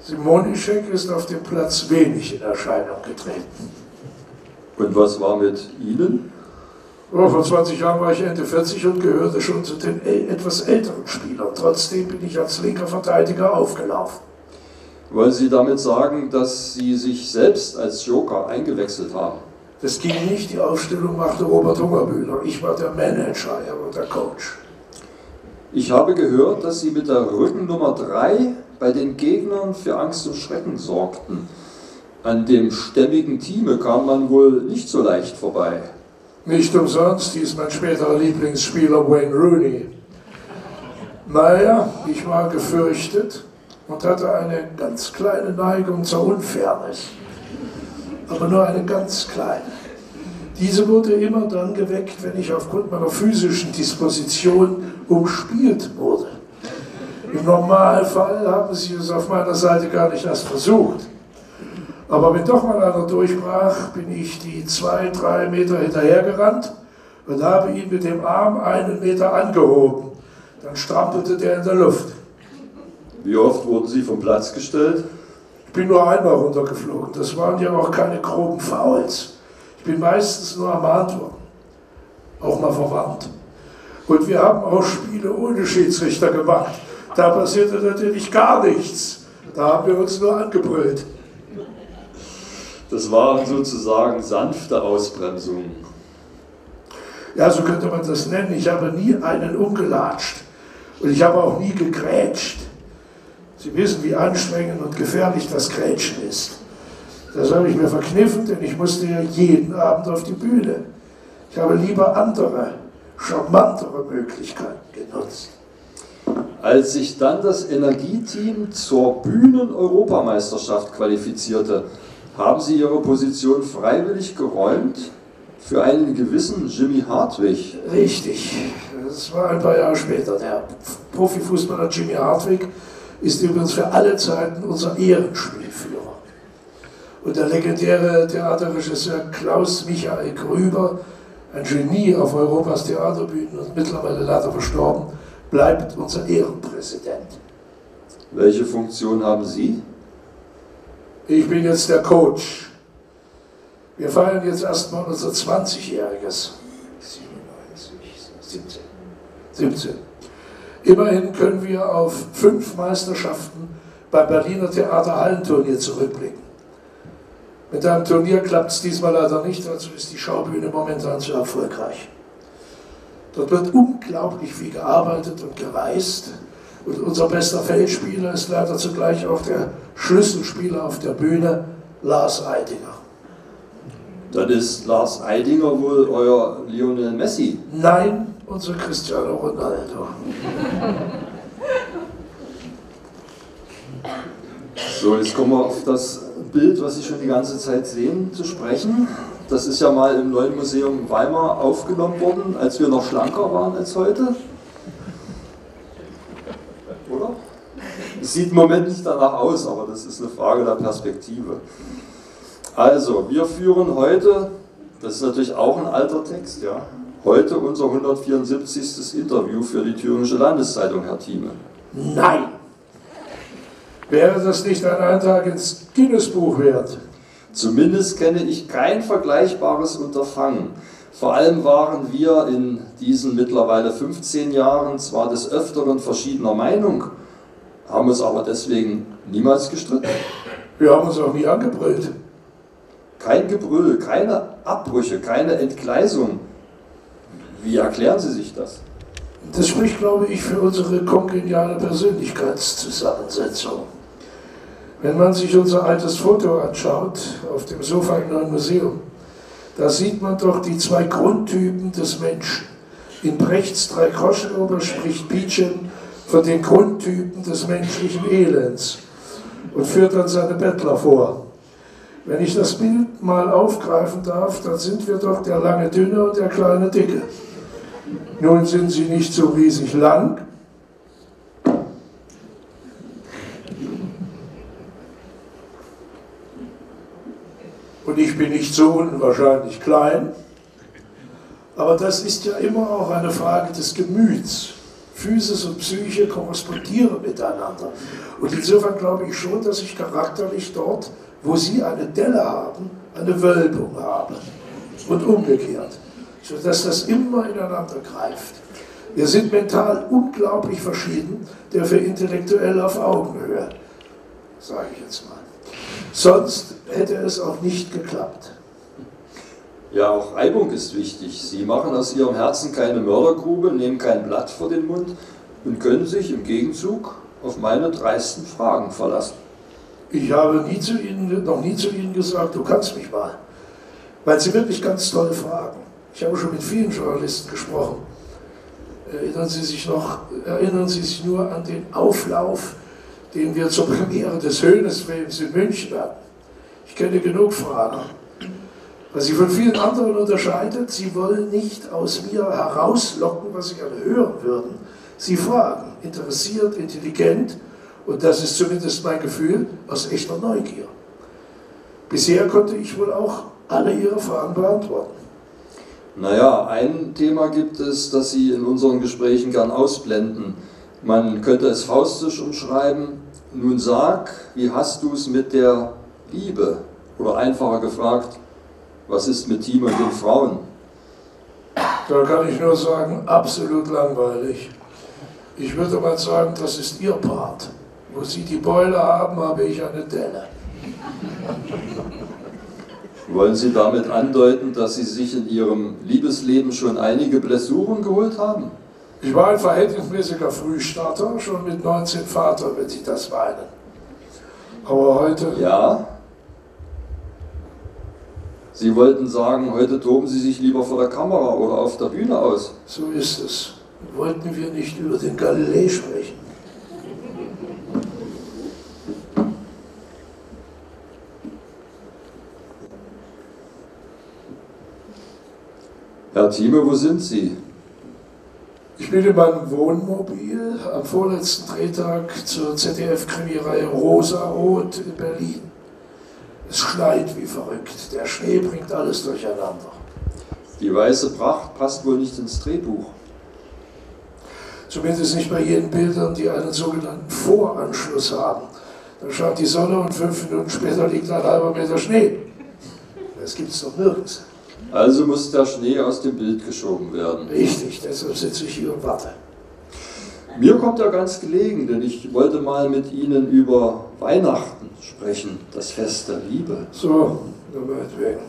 [SPEAKER 2] Simonischek ist auf dem Platz wenig in Erscheinung getreten.
[SPEAKER 4] Und was war mit Ihnen?
[SPEAKER 2] Oh, vor 20 Jahren war ich Ende 40 und gehörte schon zu den etwas älteren Spielern. Trotzdem bin ich als linker Verteidiger aufgelaufen.
[SPEAKER 4] Wollen Sie damit sagen, dass Sie sich selbst als Joker eingewechselt haben?
[SPEAKER 2] Das ging nicht, die Aufstellung machte Robert Hungerbühler. Ich war der Manager, er war der Coach.
[SPEAKER 4] Ich habe gehört, dass Sie mit der Rückennummer 3 bei den Gegnern für Angst und Schrecken sorgten. An dem stämmigen Team kam man wohl nicht so leicht vorbei.
[SPEAKER 2] Nicht umsonst hieß mein späterer Lieblingsspieler Wayne Rooney. Naja, ich war gefürchtet und hatte eine ganz kleine Neigung zur Unfairness. Aber nur eine ganz kleine. Diese wurde immer dann geweckt, wenn ich aufgrund meiner physischen Disposition umspielt wurde. Im Normalfall haben sie es auf meiner Seite gar nicht erst versucht. Aber wenn doch mal einer durchbrach, bin ich die 2-3 Meter hinterhergerannt und habe ihn mit dem Arm 1 Meter angehoben. Dann strampelte der in der Luft.
[SPEAKER 4] Wie oft wurden Sie vom Platz gestellt?
[SPEAKER 2] Ich bin nur einmal runtergeflogen. Das waren ja auch keine groben Fouls. Ich bin meistens nur ermahnt worden. Auch mal verwarnt. Und wir haben auch Spiele ohne Schiedsrichter gemacht. Da passierte natürlich gar nichts. Da haben wir uns nur angebrüllt.
[SPEAKER 4] Das waren sozusagen sanfte Ausbremsungen.
[SPEAKER 2] Ja, so könnte man das nennen. Ich habe nie einen umgelatscht. Und ich habe auch nie gegrätscht. Sie wissen, wie anstrengend und gefährlich das Grätschen ist. Das habe ich mir verkniffen, denn ich musste ja jeden Abend auf die Bühne. Ich habe lieber andere, charmantere Möglichkeiten genutzt.
[SPEAKER 4] Als sich dann das Energieteam zur Bühnen-Europameisterschaft qualifizierte, haben Sie Ihre Position freiwillig geräumt für einen gewissen Jimmy Hartwig.
[SPEAKER 2] Richtig, das war ein paar Jahre später. Der Profifußballer Jimmy Hartwig ist übrigens für alle Zeiten unser Ehrenspielführer. Und der legendäre Theaterregisseur Klaus Michael Grüber, ein Genie auf Europas Theaterbühnen und mittlerweile leider verstorben, bleibt unser Ehrenpräsident.
[SPEAKER 4] Welche Funktion haben Sie?
[SPEAKER 2] Ich bin jetzt der Coach. Wir feiern jetzt erstmal unser 20-jähriges. 17. Immerhin können wir auf 5 Meisterschaften beim Berliner Theaterhallenturnier zurückblicken. Mit einem Turnier klappt es diesmal leider nicht, dazu ist die Schaubühne momentan zu erfolgreich. Dort wird unglaublich viel gearbeitet und gereist. Und unser bester Feldspieler ist leider zugleich auch der Schlüsselspieler auf der Bühne, Lars Eidinger.
[SPEAKER 4] Dann ist Lars Eidinger wohl euer Lionel Messi?
[SPEAKER 2] Nein, unser Cristiano Ronaldo.
[SPEAKER 4] So, jetzt kommen wir auf das Bild, was Sie schon die ganze Zeit sehen, zu sprechen. Das ist ja mal im Neuen Museum Weimar aufgenommen worden, als wir noch schlanker waren als heute. Oder? Es sieht im Moment nicht danach aus, aber das ist eine Frage der Perspektive. Also, wir führen heute, das ist natürlich auch ein alter Text, ja, heute unser 174. Interview für die Thüringische Landeszeitung, Herr Thieme.
[SPEAKER 2] Nein! Wäre das nicht ein Eintrag ins Guinness-Buch wert?
[SPEAKER 4] Zumindest kenne ich kein vergleichbares Unterfangen. Vor allem waren wir in diesen mittlerweile 15 Jahren zwar des Öfteren verschiedener Meinung, haben uns aber deswegen niemals gestritten.
[SPEAKER 2] Wir haben uns auch nie angebrüllt.
[SPEAKER 4] Kein Gebrüll, keine Abbrüche, keine Entgleisung. Wie erklären Sie sich das?
[SPEAKER 2] Das spricht, glaube ich, für unsere kongeniale Persönlichkeitszusammensetzung. Wenn man sich unser altes Foto anschaut, auf dem Sofa im Neuen Museum, da sieht man doch die 2 Grundtypen des Menschen. In Brechts 3 Groschenoper spricht Pietschen von den Grundtypen des menschlichen Elends und führt dann seine Bettler vor. Wenn ich das Bild mal aufgreifen darf, dann sind wir doch der lange Dünne und der kleine Dicke. Nun sind sie nicht so riesig lang, und ich bin nicht so unwahrscheinlich klein, aber das ist ja immer auch eine Frage des Gemüts. Physis und Psyche korrespondieren miteinander. Und insofern glaube ich schon, dass ich charakterlich dort, wo Sie eine Delle haben, eine Wölbung habe. Und umgekehrt. Sodass das immer ineinander greift. Wir sind mental unglaublich verschieden, dafür intellektuell auf Augenhöhe, sage ich jetzt mal. Sonst hätte es auch nicht geklappt.
[SPEAKER 4] Ja, auch Reibung ist wichtig. Sie machen aus Ihrem Herzen keine Mördergrube, nehmen kein Blatt vor den Mund und können sich im Gegenzug auf meine dreisten Fragen verlassen.
[SPEAKER 2] Ich habe noch nie zu Ihnen gesagt, du kannst mich mal. Weil Sie wirklich ganz tolle Fragen. Ich habe schon mit vielen Journalisten gesprochen. Erinnern Sie sich nur an den Auflauf, den wir zur Premiere des Hoeneß-Films in München hatten. Ich kenne genug Fragen. Was Sie von vielen anderen unterscheidet, Sie wollen nicht aus mir herauslocken, was Sie gerne hören würden. Sie fragen, interessiert, intelligent, und das ist zumindest mein Gefühl, aus echter Neugier. Bisher konnte ich wohl auch alle Ihre Fragen beantworten.
[SPEAKER 4] Naja, ein Thema gibt es, das Sie in unseren Gesprächen gern ausblenden. Man könnte es faustisch umschreiben: Nun sag, wie hast du es mit der Liebe? Oder einfacher gefragt, was ist mit ihm und den Frauen?
[SPEAKER 2] Da kann ich nur sagen, absolut langweilig. Ich würde mal sagen, das ist Ihr Part. Wo Sie die Beule haben, habe ich eine Delle.
[SPEAKER 4] Wollen Sie damit andeuten, dass Sie sich in Ihrem Liebesleben schon einige Blessuren geholt haben?
[SPEAKER 2] Ich war ein verhältnismäßiger Frühstarter, schon mit 19 Vater, wenn Sie das meinen. Aber heute...
[SPEAKER 4] Ja? Sie wollten sagen, heute toben Sie sich lieber vor der Kamera oder auf der Bühne aus.
[SPEAKER 2] So ist es. Wollten wir nicht über den Galilei sprechen?
[SPEAKER 4] Herr Thieme, wo sind Sie?
[SPEAKER 2] Ich bin in meinem Wohnmobil am vorletzten Drehtag zur ZDF-Krimireihe Rosa-Rot in Berlin. Es schneit wie verrückt. Der Schnee bringt alles durcheinander.
[SPEAKER 4] Die weiße Pracht passt wohl nicht ins Drehbuch.
[SPEAKER 2] Zumindest nicht bei jenen Bildern, die einen sogenannten Voranschluss haben. Da schaut die Sonne und 5 Minuten später liegt ein halber Meter Schnee. Das gibt es doch nirgends.
[SPEAKER 4] Also muss der Schnee aus dem Bild geschoben werden.
[SPEAKER 2] Richtig, deshalb sitze ich hier und warte.
[SPEAKER 4] Mir kommt ja ganz gelegen, denn ich wollte mal mit Ihnen über Weihnachten sprechen, das Fest der Liebe.
[SPEAKER 2] So, nur meinetwegen.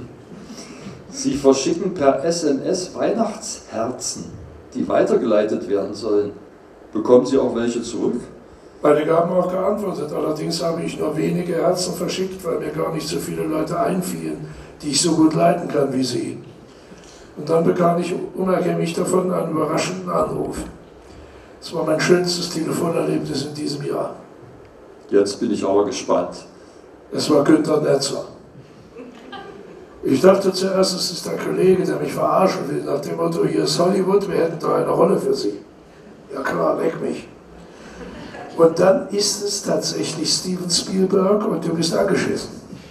[SPEAKER 4] Sie verschicken per SMS Weihnachtsherzen, die weitergeleitet werden sollen. Bekommen Sie auch welche zurück?
[SPEAKER 2] Einige haben auch geantwortet, allerdings habe ich nur wenige Herzen verschickt, weil mir gar nicht so viele Leute einfielen, die ich so gut leiten kann wie Sie. Und dann bekam ich unabhängig davon einen überraschenden Anruf. Es war mein schönstes Telefonerlebnis in diesem Jahr.
[SPEAKER 4] Jetzt bin ich aber gespannt.
[SPEAKER 2] Es war Günter Netzer. Ich dachte zuerst, es ist ein Kollege, der mich verarschen will, nach dem Motto, hier ist Hollywood, wir hätten da eine Rolle für Sie. Ja klar, leck mich. Und dann ist es tatsächlich Steven Spielberg und du bist angeschissen.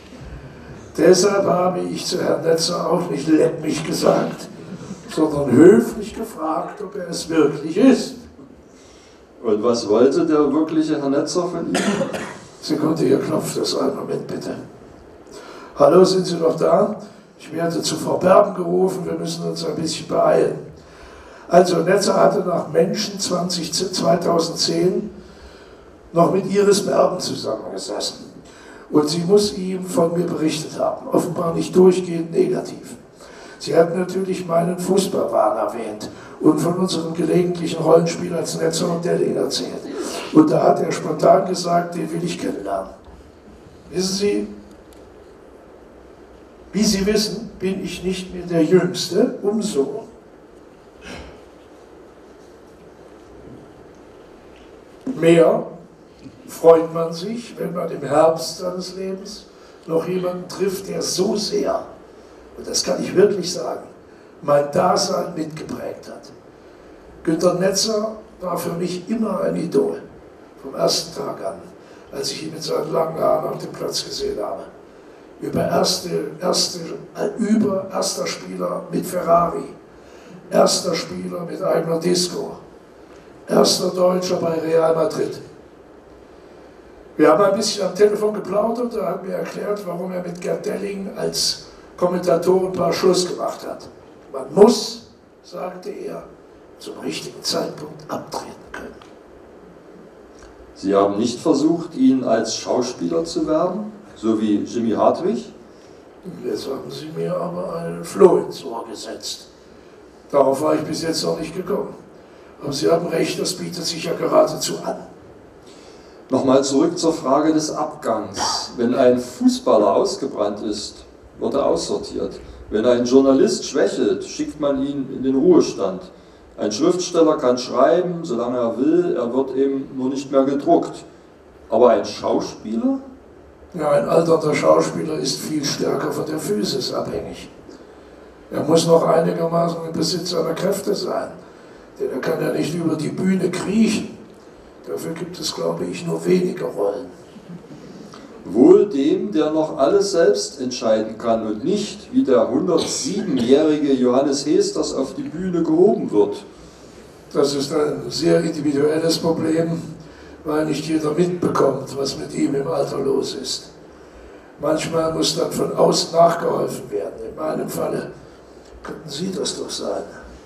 [SPEAKER 2] Deshalb habe ich zu Herrn Netzer auch nicht leck mich gesagt, sondern höflich gefragt, ob er es wirklich ist.
[SPEAKER 4] Und was wollte der wirkliche Herr Netzer von Ihnen?
[SPEAKER 2] Sekunde, hier klopft es. Einen Moment bitte. Hallo, sind Sie noch da? Ich werde zu Frau Berben gerufen, wir müssen uns ein bisschen beeilen. Also, Netzer hatte nach Menschen 2010 noch mit Iris Berben zusammengesessen. Und sie muss ihm von mir berichtet haben, offenbar nicht durchgehend negativ. Sie hat natürlich meinen Fußballwahn erwähnt und von unserem gelegentlichen Rollenspiel als Netzer und Delling erzählt. Und da hat er spontan gesagt, den will ich kennenlernen. Wissen Sie, wie Sie wissen, bin ich nicht mehr der Jüngste, umso. Mehr freut man sich, wenn man im Herbst seines Lebens noch jemanden trifft, der so sehr, und das kann ich wirklich sagen, mein Dasein mitgeprägt hat. Günter Netzer war für mich immer ein Idol, vom ersten Tag an, als ich ihn mit seinen langen Haaren auf dem Platz gesehen habe. Erster Spieler mit Ferrari, erster Spieler mit eigener Disco, erster Deutscher bei Real Madrid. Wir haben ein bisschen am Telefon geplaudert, er hat mir erklärt, warum er mit Gerd Delling als Kommentatorenpaar Schluss gemacht hat. Man muss, sagte er, zum richtigen Zeitpunkt abtreten können.
[SPEAKER 4] Sie haben nicht versucht, ihn als Schauspieler zu werben, so wie Jimmy Hartwig?
[SPEAKER 2] Jetzt haben Sie mir aber einen Floh ins Ohr gesetzt. Darauf war ich bis jetzt noch nicht gekommen. Aber Sie haben recht, das bietet sich ja geradezu an.
[SPEAKER 4] Nochmal zurück zur Frage des Abgangs. Wenn ein Fußballer ausgebrannt ist, wird er aussortiert. Wenn ein Journalist schwächelt, schickt man ihn in den Ruhestand. Ein Schriftsteller kann schreiben, solange er will, er wird eben nur nicht mehr gedruckt. Aber ein Schauspieler?
[SPEAKER 2] Ja, ein alternder Schauspieler ist viel stärker von der Physis abhängig. Er muss noch einigermaßen im Besitz seiner Kräfte sein, denn er kann ja nicht über die Bühne kriechen. Dafür gibt es, glaube ich, nur wenige Rollen.
[SPEAKER 4] Wohl dem, der noch alles selbst entscheiden kann und nicht, wie der 107-jährige Johannes Heesters auf die Bühne gehoben wird.
[SPEAKER 2] Das ist ein sehr individuelles Problem, weil nicht jeder mitbekommt, was mit ihm im Alter los ist. Manchmal muss dann von außen nachgeholfen werden. In meinem Falle könnten Sie das doch sein.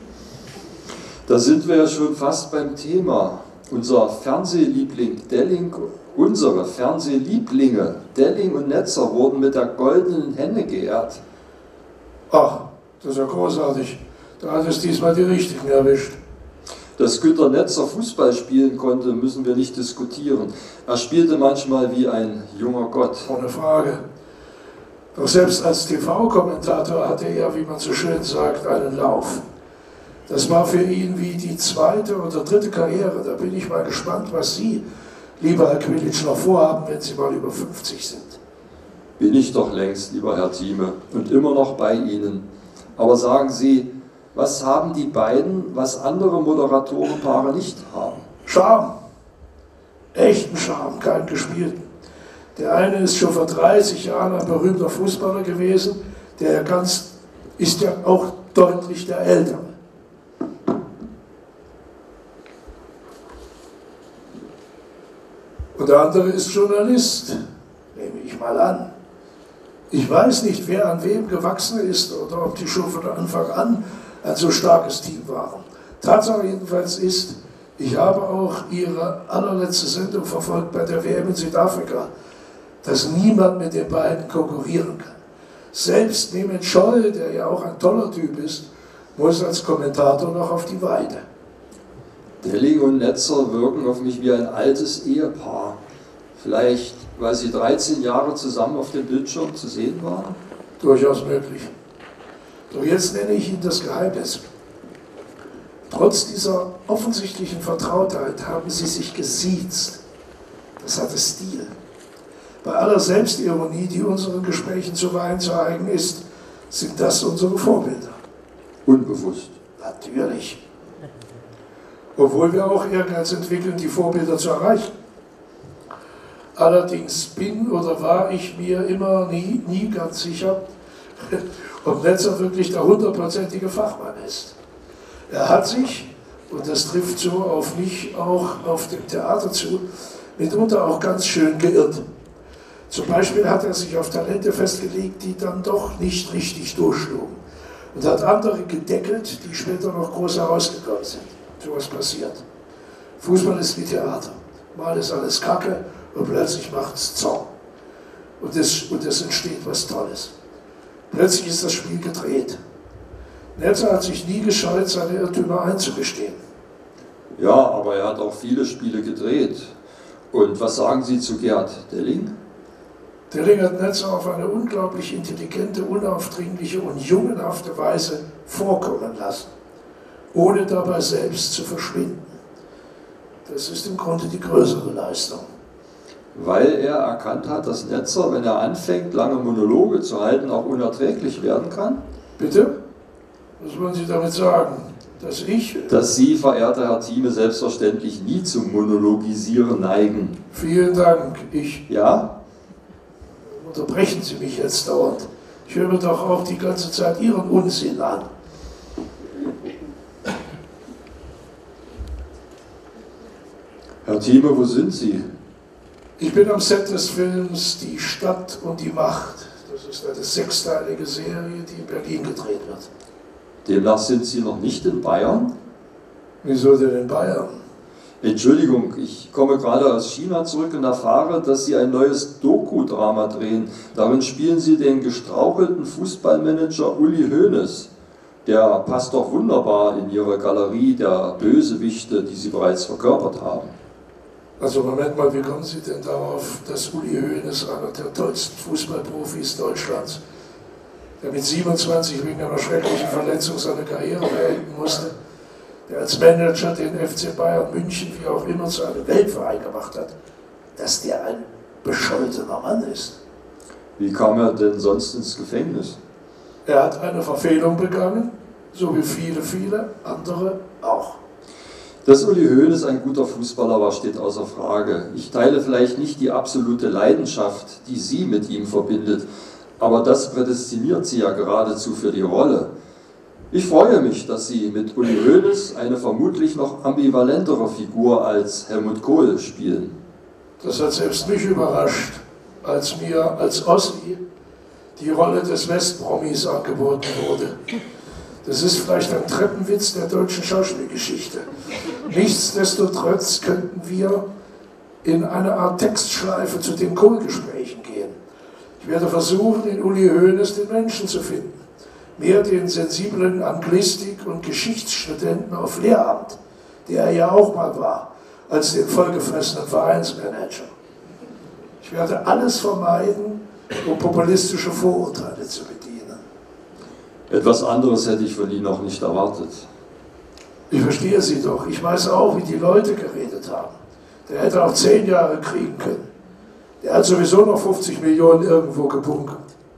[SPEAKER 4] Da sind wir ja schon fast beim Thema. Unser Fernsehliebling Delling, unsere Fernsehlieblinge Delling und Netzer wurden mit der goldenen Henne geehrt.
[SPEAKER 2] Ach, das ist ja großartig. Da hat es diesmal die Richtigen erwischt.
[SPEAKER 4] Dass Günter Netzer Fußball spielen konnte, müssen wir nicht diskutieren. Er spielte manchmal wie ein junger Gott.
[SPEAKER 2] Ohne Frage. Doch selbst als TV-Kommentator hatte er, wie man so schön sagt, einen Lauf. Das war für ihn wie die zweite oder dritte Karriere. Da bin ich mal gespannt, was Sie, lieber Herr Quilic, noch vorhaben, wenn Sie mal über 50 sind.
[SPEAKER 4] Bin ich doch längst, lieber Herr Thieme, und immer noch bei Ihnen. Aber sagen Sie, was haben die beiden, was andere Moderatorenpaare nicht haben?
[SPEAKER 2] Charme. Echten Charme, keinen gespielten. Der eine ist schon vor 30 Jahren ein berühmter Fußballer gewesen, der ist ja auch deutlich der Ältere. Und der andere ist Journalist, nehme ich mal an. Ich weiß nicht, wer an wem gewachsen ist oder ob die schon von Anfang an ein so starkes Team waren. Tatsache jedenfalls ist, ich habe auch Ihre allerletzte Sendung verfolgt bei der WM in Südafrika, dass niemand mit den beiden konkurrieren kann. Selbst Mehmet Scholl, der ja auch ein toller Typ ist, muss als Kommentator noch auf die Weide.
[SPEAKER 4] Delling und Netzer wirken auf mich wie ein altes Ehepaar. Vielleicht, weil sie 13 Jahre zusammen auf dem Bildschirm zu sehen waren?
[SPEAKER 2] Durchaus möglich. Doch jetzt nenne ich Ihnen das Geheimnis. Trotz dieser offensichtlichen Vertrautheit haben sie sich gesiezt. Das hatte Stil. Bei aller Selbstironie, die unseren Gesprächen zuweilen zu eigen ist, sind das unsere Vorbilder.
[SPEAKER 4] Unbewusst.
[SPEAKER 2] Natürlich. Obwohl wir auch Ehrgeiz entwickeln, die Vorbilder zu erreichen. Allerdings bin oder war ich mir immer nie ganz sicher, ob Netzer wirklich der 100%ige Fachmann ist. Er hat sich, und das trifft so auf mich auch auf dem Theater zu, mitunter auch ganz schön geirrt. Zum Beispiel hat er sich auf Talente festgelegt, die dann doch nicht richtig durchschlugen. Und hat andere gedeckelt, die später noch groß herausgekommen sind. So was passiert. Fußball ist wie Theater. Mal ist alles Kacke und plötzlich macht es Zorn. Und es entsteht was Tolles. Plötzlich ist das Spiel gedreht. Netzer hat sich nie gescheut, seine Irrtümer einzugestehen.
[SPEAKER 4] Ja, aber er hat auch viele Spiele gedreht. Und was sagen Sie zu Gerd Delling?
[SPEAKER 2] Delling hat Netzer auf eine unglaublich intelligente, unaufdringliche und jungenhafte Weise vorkommen lassen, ohne dabei selbst zu verschwinden. Das ist im Grunde die größere Leistung.
[SPEAKER 4] Weil er erkannt hat, dass Netzer, wenn er anfängt, lange Monologe zu halten, auch unerträglich werden kann?
[SPEAKER 2] Bitte? Was wollen Sie damit sagen? Dass ich?
[SPEAKER 4] Dass Sie, verehrter Herr Thieme, selbstverständlich nie zum Monologisieren neigen.
[SPEAKER 2] Vielen Dank.
[SPEAKER 4] Ja?
[SPEAKER 2] Unterbrechen Sie mich jetzt dauernd. Ich höre mir doch auch die ganze Zeit Ihren Unsinn an.
[SPEAKER 4] Herr Thieme, wo sind Sie?
[SPEAKER 2] Ich bin am Set des Films Die Stadt und die Macht. Das ist eine 6-teilige Serie, die in Berlin gedreht wird.
[SPEAKER 4] Demnach sind Sie noch nicht in Bayern?
[SPEAKER 2] Wieso denn in Bayern?
[SPEAKER 4] Entschuldigung, ich komme gerade aus China zurück und erfahre, dass Sie ein neues Doku-Drama drehen. Darin spielen Sie den gestrauchelten Fußballmanager Uli Hoeneß. Der passt doch wunderbar in Ihre Galerie der Bösewichte, die Sie bereits verkörpert haben.
[SPEAKER 2] Also Moment mal, wie kommen Sie denn darauf, dass Uli Hoeneß einer der tollsten Fußballprofis Deutschlands, der mit 27 wegen einer schrecklichen Verletzung seine Karriere beenden musste, der als Manager den FC Bayern München, wie auch immer, zu einem Weltverein gemacht hat, dass der ein bescholtener Mann ist?
[SPEAKER 4] Wie kam er denn sonst ins Gefängnis?
[SPEAKER 2] Er hat eine Verfehlung begangen, so wie viele andere auch.
[SPEAKER 4] Dass Uli Hoeneß ein guter Fußballer war, steht außer Frage. Ich teile vielleicht nicht die absolute Leidenschaft, die Sie mit ihm verbindet, aber das prädestiniert Sie ja geradezu für die Rolle. Ich freue mich, dass Sie mit Uli Hoeneß eine vermutlich noch ambivalentere Figur als Helmut Kohl spielen.
[SPEAKER 2] Das hat selbst mich überrascht, als mir als Ossi die Rolle des Westpromis angeboten wurde. Das ist vielleicht ein Treppenwitz der deutschen Schauspielgeschichte. Nichtsdestotrotz könnten wir in eine Art Textschleife zu den Kohl-Gesprächen gehen. Ich werde versuchen, in Uli Hoeneß den Menschen zu finden. Mehr den sensiblen Anglistik- und Geschichtsstudenten auf Lehramt, der er ja auch mal war, als den vollgefressenen Vereinsmanager. Ich werde alles vermeiden, um populistische Vorurteile zu bedienen.
[SPEAKER 4] Etwas anderes hätte ich von Ihnen noch nicht erwartet.
[SPEAKER 2] Ich verstehe Sie doch. Ich weiß auch, wie die Leute geredet haben. Der hätte auch 10 Jahre kriegen können. Der hat sowieso noch 50 Millionen irgendwo gebunkert.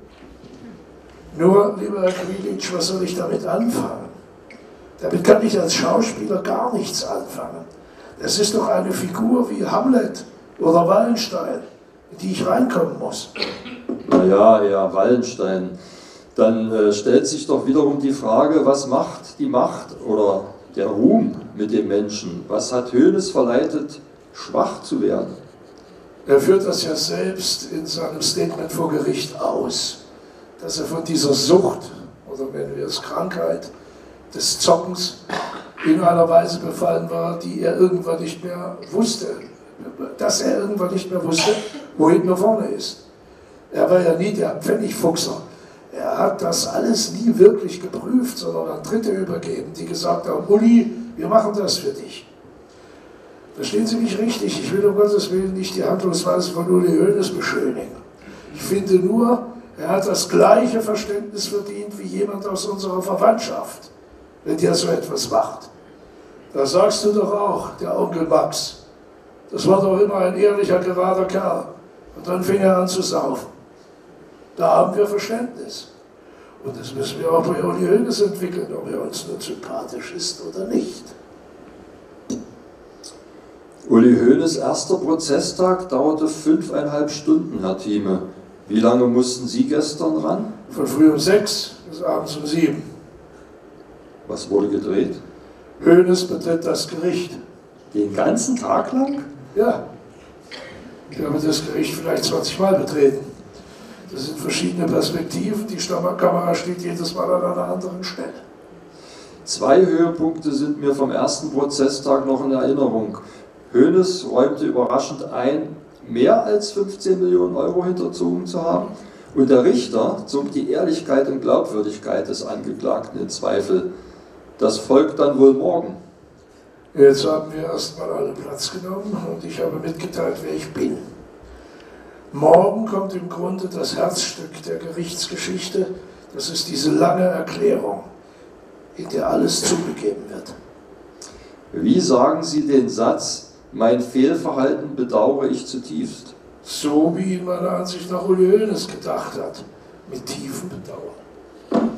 [SPEAKER 2] Nur, lieber Herr Grilic, was soll ich damit anfangen? Damit kann ich als Schauspieler gar nichts anfangen. Das ist doch eine Figur wie Hamlet oder Wallenstein, in die ich reinkommen muss.
[SPEAKER 4] Naja, eher Wallenstein. Dann stellt sich doch wiederum die Frage, was macht die Macht oder der Ruhm mit dem Menschen? Was hat Hoeneß verleitet, schwach zu werden?
[SPEAKER 2] Er führt das ja selbst in seinem Statement vor Gericht aus, dass er von dieser Sucht, oder nennen wir es Krankheit, des Zockens in einer Weise befallen war, die er irgendwann nicht mehr wusste, dass er irgendwann nicht mehr wusste, wo hinten und vorne ist. Er war ja nie der Pfennigfuchser. Er hat das alles nie wirklich geprüft, sondern an Dritte übergeben, die gesagt haben, Uli, wir machen das für dich. Verstehen Sie mich richtig? Ich will um Gottes Willen nicht die Handlungsweise von Uli Hoeneß beschönigen. Ich finde nur, er hat das gleiche Verständnis verdient wie jemand aus unserer Verwandtschaft, wenn der so etwas macht. Da sagst du doch auch, der Onkel Max, das war doch immer ein ehrlicher, gerader Kerl. Und dann fing er an zu saufen. Da haben wir Verständnis. Und das müssen wir auch bei Uli Hoeneß entwickeln, ob er uns nun sympathisch ist oder nicht.
[SPEAKER 4] Uli Hoeneß' erster Prozesstag dauerte 5,5 Stunden, Herr Thieme. Wie lange mussten Sie gestern ran?
[SPEAKER 2] Von früh um 6 bis abends um 7.
[SPEAKER 4] Was wurde gedreht?
[SPEAKER 2] Hoeneß betritt das Gericht.
[SPEAKER 4] Den ganzen Tag lang?
[SPEAKER 2] Ja. Ich habe das Gericht vielleicht 20 Mal betreten. Das sind verschiedene Perspektiven. Die Kamera steht jedes Mal an einer anderen Stelle.
[SPEAKER 4] 2 Höhepunkte sind mir vom ersten Prozesstag noch in Erinnerung. Hoeneß räumte überraschend ein, mehr als 15 Millionen Euro hinterzogen zu haben. Und der Richter zog die Ehrlichkeit und Glaubwürdigkeit des Angeklagten in Zweifel. Das folgt dann wohl morgen.
[SPEAKER 2] Jetzt haben wir erstmal alle Platz genommen und ich habe mitgeteilt, wer ich bin. Morgen kommt im Grunde das Herzstück der Gerichtsgeschichte. Das ist diese lange Erklärung, in der alles zugegeben wird.
[SPEAKER 4] Wie sagen Sie den Satz, mein Fehlverhalten bedauere ich zutiefst?
[SPEAKER 2] So wie ihn meiner Ansicht nach Uli Hoeneß gedacht hat, mit tiefem Bedauern.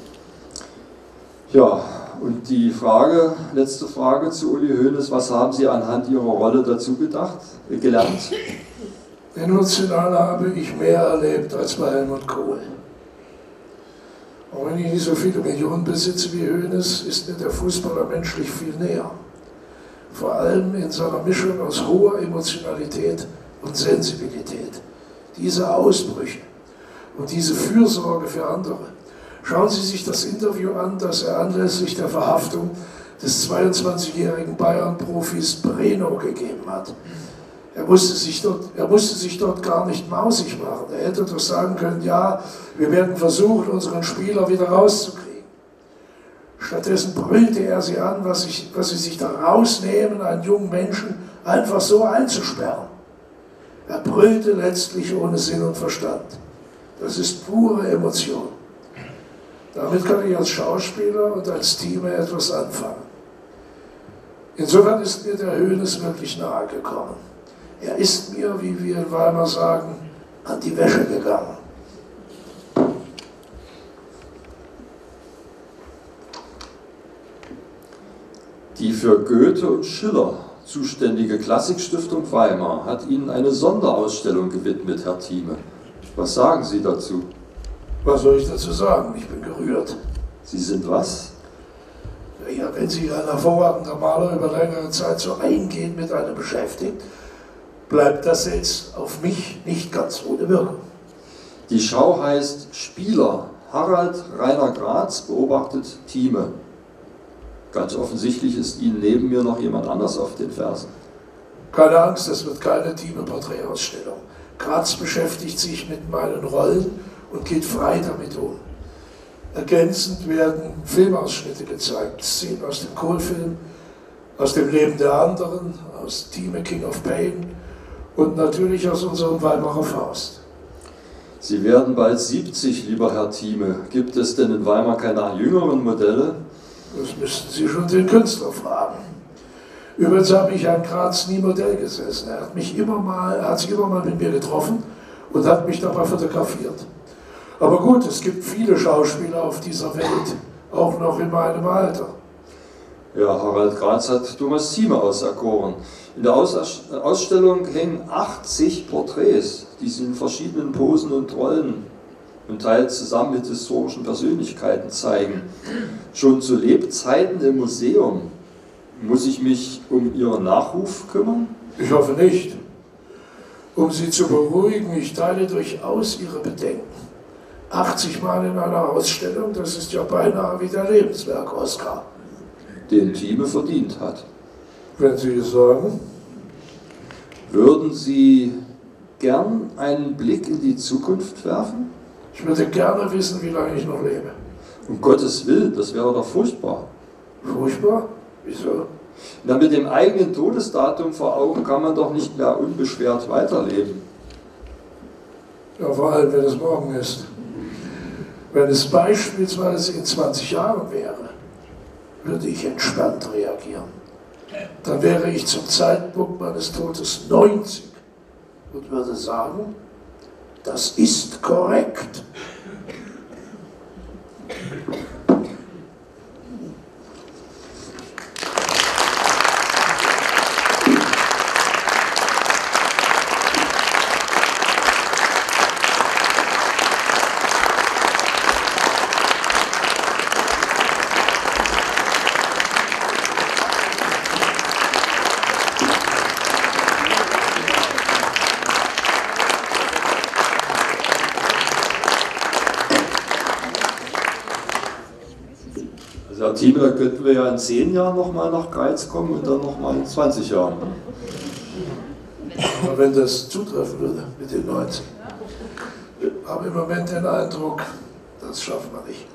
[SPEAKER 4] Ja, und die Frage, letzte Frage zu Uli Hoeneß, was haben Sie anhand Ihrer Rolle dazu gelernt?
[SPEAKER 2] Emotional habe ich mehr erlebt als bei Helmut Kohl. Auch wenn ich nicht so viele Millionen besitze wie Hoeneß, ist mir der Fußballer menschlich viel näher. vor allem in seiner Mischung aus hoher Emotionalität und Sensibilität. Diese Ausbrüche und diese Fürsorge für andere. Schauen Sie sich das Interview an, das er anlässlich der Verhaftung des 22-jährigen Bayern-Profis Breno gegeben hat. Er musste sich dort gar nicht mausig machen. Er hätte doch sagen können, ja, wir werden versuchen, unseren Spieler wieder rauszukriegen. Stattdessen brüllte er sie an, was sie sich da rausnehmen, einen jungen Menschen einfach so einzusperren. Er brüllte letztlich ohne Sinn und Verstand. Das ist pure Emotion. Damit kann ich als Schauspieler und als Team etwas anfangen. Insofern ist mir der Hoeneß wirklich nahe gekommen. Er ist mir, wie wir in Weimar sagen, an die Wäsche gegangen.
[SPEAKER 4] Die für Goethe und Schiller zuständige Klassikstiftung Weimar hat Ihnen eine Sonderausstellung gewidmet, Herr Thieme. Was sagen Sie dazu?
[SPEAKER 2] Was soll ich dazu sagen? Ich bin gerührt.
[SPEAKER 4] Sie sind was?
[SPEAKER 2] Ja, wenn sich ein hervorragender Maler über längere Zeit so eingehend mit einem beschäftigt, bleibt das jetzt auf mich nicht ganz ohne Wirkung.
[SPEAKER 4] Die Schau heißt Spieler. Harald Rainer Graz beobachtet Thieme. Ganz offensichtlich ist Ihnen neben mir noch jemand anders auf den Fersen.
[SPEAKER 2] Keine Angst, es wird keine Thieme-Porträtausstellung. Graz beschäftigt sich mit meinen Rollen und geht frei damit um. Ergänzend werden Filmausschnitte gezeigt, Szenen aus dem Kohl-Film, aus dem Leben der anderen, aus Thieme King of Pain und natürlich aus unserem Weimarer Faust.
[SPEAKER 4] Sie werden bald 70, lieber Herr Thieme. Gibt es denn in Weimar keine jüngeren Modelle?
[SPEAKER 2] Das müssten Sie schon den Künstler fragen. Übrigens habe ich an Graz nie Modell gesessen. Er hat sich immer mal mit mir getroffen und hat mich dabei fotografiert. Aber gut, es gibt viele Schauspieler auf dieser Welt, auch noch in meinem Alter.
[SPEAKER 4] Ja, Harald Graz hat Thomas Thieme auserkoren. In der Ausstellung hängen 80 Porträts, die Sie in verschiedenen Posen und Rollen und teils zusammen mit historischen Persönlichkeiten zeigen. Schon zu Lebzeiten im Museum. Muss ich mich um Ihren Nachruf kümmern?
[SPEAKER 2] Ich hoffe nicht. Um Sie zu beruhigen, ich teile durchaus Ihre Bedenken. 80 Mal in einer Ausstellung, das ist ja beinahe wie der Lebenswerk Oskar.
[SPEAKER 4] Den Thieme verdient hat.
[SPEAKER 2] Wenn Sie es sagen.
[SPEAKER 4] Würden Sie gern einen Blick in die Zukunft werfen?
[SPEAKER 2] Ich würde gerne wissen, wie lange ich noch lebe.
[SPEAKER 4] Um Gottes Willen, das wäre doch furchtbar.
[SPEAKER 2] Furchtbar? Wieso?
[SPEAKER 4] Na, mit dem eigenen Todesdatum vor Augen kann man doch nicht mehr unbeschwert weiterleben.
[SPEAKER 2] Ja, vor allem, wenn es morgen ist. Wenn es beispielsweise in 20 Jahren wäre, würde ich entspannt reagieren. Dann wäre ich zum Zeitpunkt meines Todes 90 und würde sagen, das ist korrekt.
[SPEAKER 4] Herr Thieme, da könnten wir ja in 10 Jahren nochmal nach Greiz kommen und dann nochmal in 20 Jahren.
[SPEAKER 2] Aber wenn das zutreffen würde mit den 90, habe im Moment den Eindruck, das schaffen wir nicht.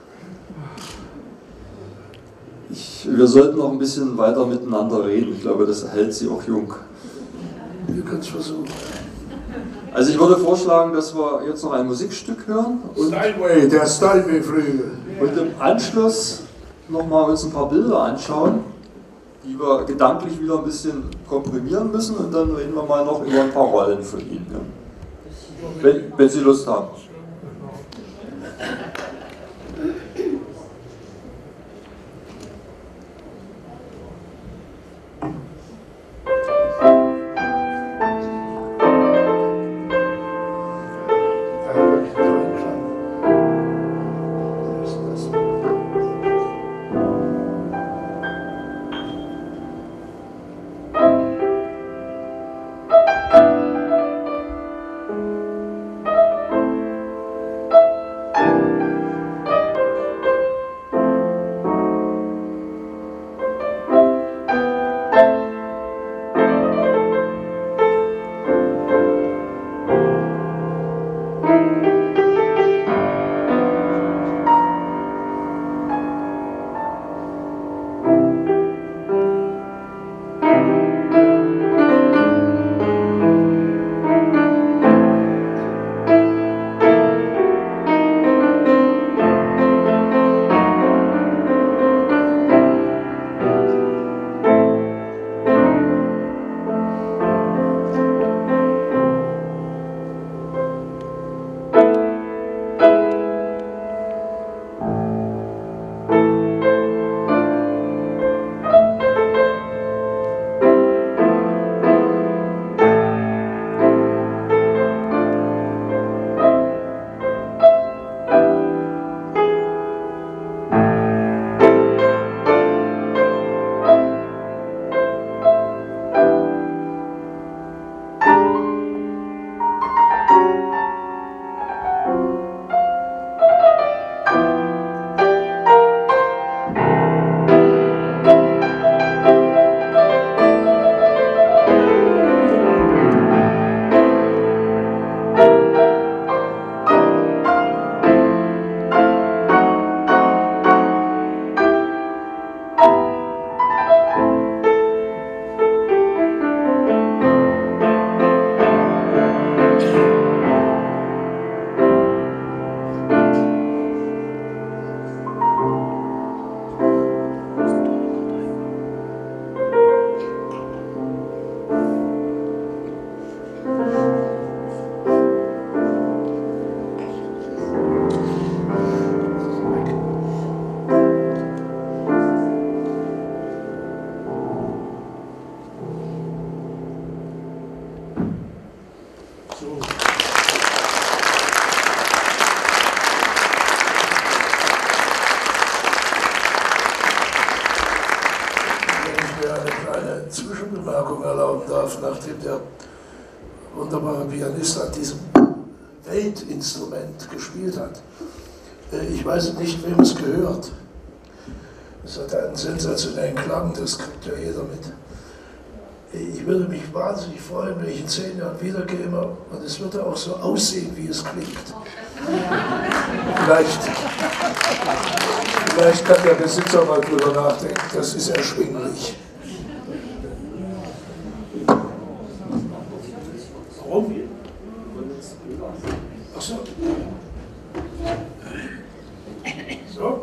[SPEAKER 4] Wir sollten noch ein bisschen weiter miteinander reden. Ich glaube, das hält Sie auch jung.
[SPEAKER 2] Wir können es versuchen.
[SPEAKER 4] Also ich würde vorschlagen, dass wir jetzt noch ein Musikstück hören
[SPEAKER 2] Steinway, der Steinway-Flügel.
[SPEAKER 4] und im Anschluss nochmal uns ein paar Bilder anschauen, die wir gedanklich wieder ein bisschen komprimieren müssen, und dann reden wir mal noch über ein paar Rollen von Ihnen. Ja. Wenn Sie Lust haben.
[SPEAKER 2] Zwischenbemerkung erlauben darf, nachdem der wunderbare Pianist an diesem Weltinstrument gespielt hat. Ich weiß nicht, wem es gehört. Es hat einen sensationellen Klang, das kriegt ja jeder mit. Ich würde mich wahnsinnig freuen, wenn ich in 10 Jahren wiederkäme und es würde auch so aussehen, wie es klingt. Vielleicht kann der Besitzer mal drüber nachdenken, das ist erschwinglich. Warum? Ach so. So.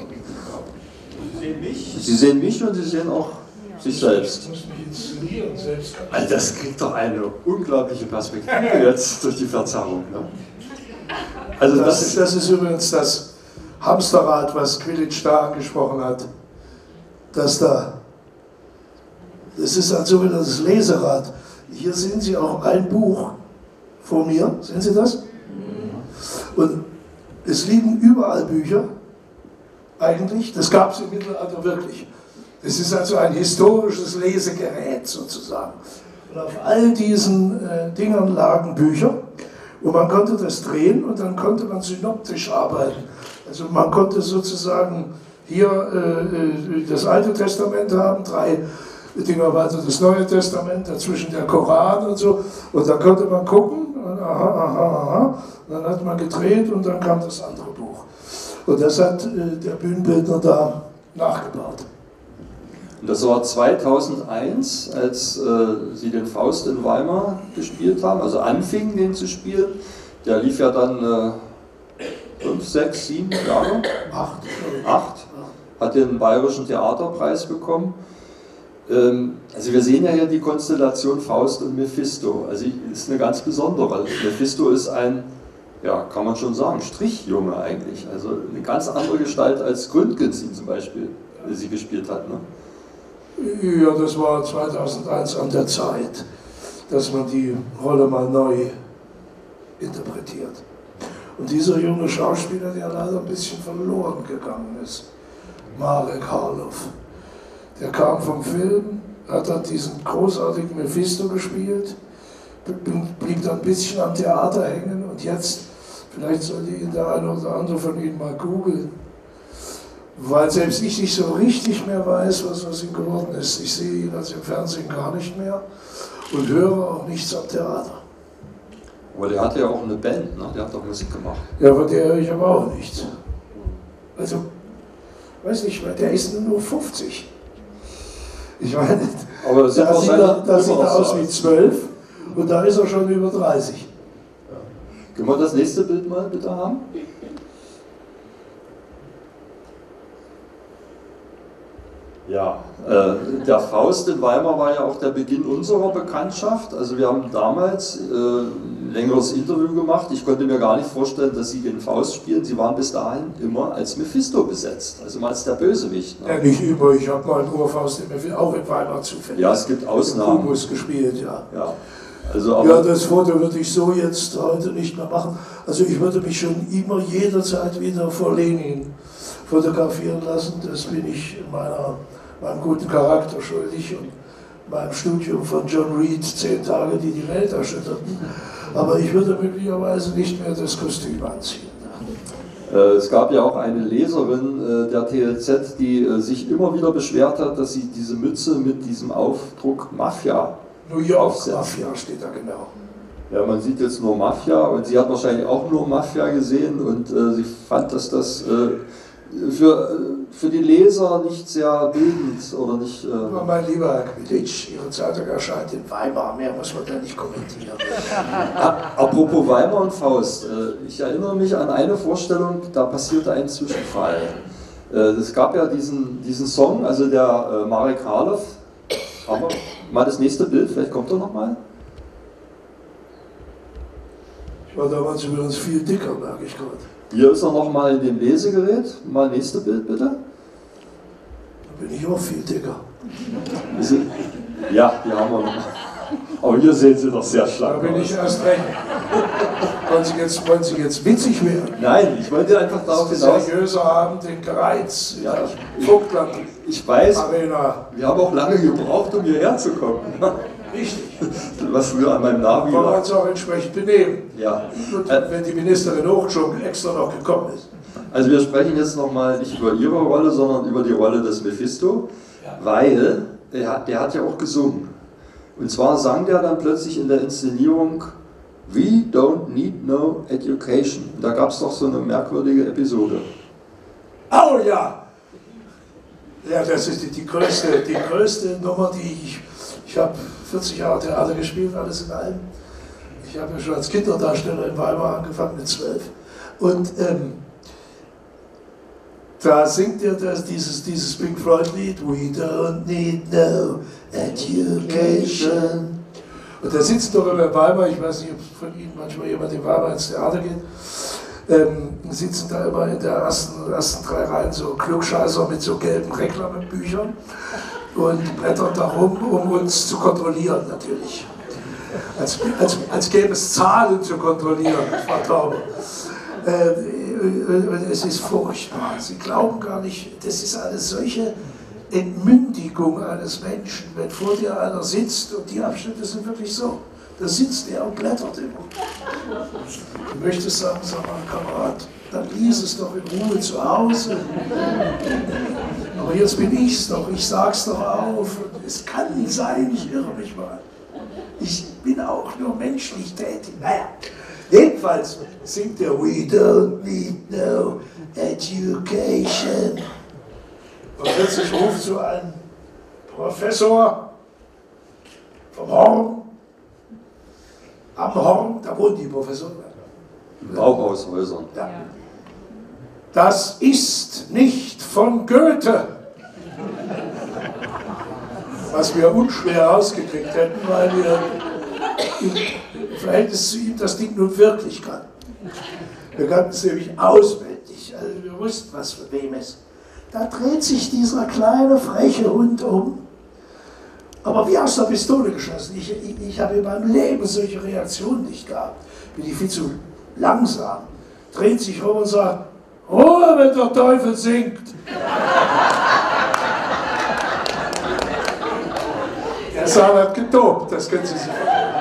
[SPEAKER 4] Sie sehen mich und Sie sehen auch sich selbst.
[SPEAKER 2] Ich muss mich inszenieren, selbst.
[SPEAKER 4] Also das kriegt doch eine unglaubliche Perspektive jetzt durch die Verzerrung. Ne? Also
[SPEAKER 2] Das ist übrigens das Hamsterrad, was Quilic da angesprochen hat. Das ist also wieder das Leserad. Hier sehen Sie auch ein Buch vor mir. Sehen Sie das? Und es liegen überall Bücher. Eigentlich, das gab es im Mittelalter wirklich. Es ist also ein historisches Lesegerät sozusagen. Und auf all diesen Dingern lagen Bücher und man konnte das drehen und dann konnte man synoptisch arbeiten. Also man konnte sozusagen hier das Alte Testament haben, 3 Dinger weiter das Neue Testament, dazwischen der Koran und so. Und dann konnte man gucken, und aha. Und dann hat man gedreht und dann kam das andere Buch. Und das hat der Bühnenbildner da nachgebaut.
[SPEAKER 4] Das war 2001, als Sie den Faust in Weimar gespielt haben, also anfingen den zu spielen. Der lief ja dann 5, 6, 7 Jahre? 8. Hat den Bayerischen Theaterpreis bekommen. Also wir sehen ja hier die Konstellation Faust und Mephisto. Also ist eine ganz besondere. Mephisto ist ein, ja, kann man schon sagen, Strichjunge eigentlich. Also eine ganz andere Gestalt als Gründgens ihn zum Beispiel sie gespielt hat. Ne?
[SPEAKER 2] Ja, das war 2001 an der Zeit, dass man die Rolle mal neu interpretiert. Und dieser junge Schauspieler, der leider ein bisschen verloren gegangen ist, Marek Harloff, der kam vom Film, hat dann diesen großartigen Mephisto gespielt, blieb dann ein bisschen am Theater hängen und jetzt, vielleicht sollte ihn der eine oder andere von Ihnen mal googeln, weil selbst ich nicht so richtig mehr weiß, was aus ihm geworden ist. Ich sehe ihn also im Fernsehen gar nicht mehr und höre auch nichts am Theater.
[SPEAKER 4] Aber der hatte ja auch eine Band, ne? Der hat doch Musik gemacht.
[SPEAKER 2] Ja, von der höre ich aber auch nichts. Also, weiß nicht, der ist nur 50. Ich meine,
[SPEAKER 4] aber
[SPEAKER 2] da sieht er aus wie 12 und da ist er schon über 30.
[SPEAKER 4] Ja. Können wir das nächste Bild mal bitte haben? Ja, der Faust in Weimar war ja auch der Beginn unserer Bekanntschaft. Also wir haben damals ein längeres Interview gemacht. Ich konnte mir gar nicht vorstellen, dass Sie den Faust spielen. Sie waren bis dahin immer als Mephisto besetzt, also mal als der Bösewicht. Ne?
[SPEAKER 2] Ja, nicht immer. Ich habe mal einen Urfaust auch in Weimar zufällig.
[SPEAKER 4] Ja, es gibt Ausnahmen.
[SPEAKER 2] Kubus gespielt, ja.
[SPEAKER 4] Ja, also, aber
[SPEAKER 2] ja, das Foto würde ich so jetzt heute nicht mehr machen. Also ich würde mich schon immer jederzeit wieder vor Lenin fotografieren lassen. Das bin ich in meinem guten Charakter schuldig und meinem Studium von John Reed 10 Tage, die die Welt erschütterten. Aber ich würde möglicherweise nicht mehr das Kostüm anziehen.
[SPEAKER 4] Es gab ja auch eine Leserin der TLZ, die sich immer wieder beschwert hat, dass sie diese Mütze mit diesem Aufdruck Mafia
[SPEAKER 2] New York
[SPEAKER 4] aufsetzt.
[SPEAKER 2] Mafia steht da genau.
[SPEAKER 4] Ja, man sieht jetzt nur Mafia und sie hat wahrscheinlich auch nur Mafia gesehen und sie fand, dass das für die Leser nicht sehr bildend oder nicht...
[SPEAKER 2] Aber mein lieber Herr Quilic, Ihre Zeitung erscheint in Weimar, mehr muss man da nicht kommentieren.
[SPEAKER 4] Apropos Weimar und Faust, ich erinnere mich an eine Vorstellung, da passierte ein Zwischenfall. Es gab ja diesen Song, also der Marek Harloff, aber mal das nächste Bild, vielleicht kommt er nochmal.
[SPEAKER 2] Ich war damals übrigens viel dicker, merke ich gerade.
[SPEAKER 4] Hier ist er nochmal in dem Lesegerät. Mal nächste Bild bitte.
[SPEAKER 2] Da bin ich auch viel dicker.
[SPEAKER 4] Ja, die haben wir noch. Aber hier sehen Sie doch sehr
[SPEAKER 2] Da
[SPEAKER 4] schlank
[SPEAKER 2] bin
[SPEAKER 4] aus.
[SPEAKER 2] ich erst recht. Wollen Sie jetzt witzig werden?
[SPEAKER 4] Nein, ich wollte einfach darauf
[SPEAKER 2] Das ist ein
[SPEAKER 4] hinaus.
[SPEAKER 2] seriöser Abend in Greiz, in
[SPEAKER 4] Ja,
[SPEAKER 2] der Vogtland
[SPEAKER 4] Ich weiß,
[SPEAKER 2] Arena.
[SPEAKER 4] wir haben auch lange gebraucht, um hierher zu kommen.
[SPEAKER 2] Richtig.
[SPEAKER 4] Was früher an meinem Navi
[SPEAKER 2] Wollen wir
[SPEAKER 4] war.
[SPEAKER 2] uns auch entsprechend benehmen.
[SPEAKER 4] Ja.
[SPEAKER 2] Und wenn die Ministerin auch schon extra noch gekommen ist.
[SPEAKER 4] Also wir sprechen jetzt nochmal nicht über Ihre Rolle, sondern über die Rolle des Mephisto, weil der hat ja auch gesungen. Und zwar sang der dann plötzlich in der Inszenierung We don't need no education. Und da gab es doch so eine merkwürdige Episode.
[SPEAKER 2] Oh ja! Ja, das ist die größte Nummer, die ich habe 40 Jahre Theater gespielt, alles in allem. Ich habe ja schon als Kinderdarsteller in Weimar angefangen mit 12. Und da singt er dieses Pink Floyd-Lied, We don't need no education. Und da sitzt doch immer in Weimar, ich weiß nicht, ob von Ihnen manchmal jemand in Weimar ins Theater geht, sitzen da immer in der ersten 3 Reihen so Klugscheißer mit so gelben Reklambüchern und blättern da rum, um uns zu kontrollieren natürlich. Als gäbe es Zahlen zu kontrollieren, Frau Taube. Es ist furchtbar. Sie glauben gar nicht, das ist eine solche Entmündigung eines Menschen, wenn vor dir einer sitzt und die Abschnitte sind wirklich so. Da sitzt er und blättert immer. Du möchtest sagen, sag mal, Kamerad, dann lies es doch in Ruhe zu Hause. Aber jetzt bin ich's doch, ich sag's doch auf. Und es kann sein, ich irre mich mal. Ich bin auch nur menschlich tätig. Naja, jedenfalls singt er We don't need no education. Und plötzlich ruft so ein Professor vom Horn, am Horn, da wohnen die Professoren.
[SPEAKER 4] Bauhaushäusern.
[SPEAKER 2] Ja. Das ist nicht von Goethe. Was wir unschwer rausgekriegt hätten, weil wir im Verhältnis zu ihm das Ding nun wirklich kannten. Wir kannten es nämlich auswendig, also wir wussten, was von wem ist. Da dreht sich dieser kleine, freche Hund um, aber wie aus der Pistole geschossen. Ich habe in meinem Leben solche Reaktionen nicht gehabt. Bin ich viel zu langsam. Dreht sich um und sagt, Ruhe, wenn der Teufel singt. Der Saal hat getobt, das können Sie sich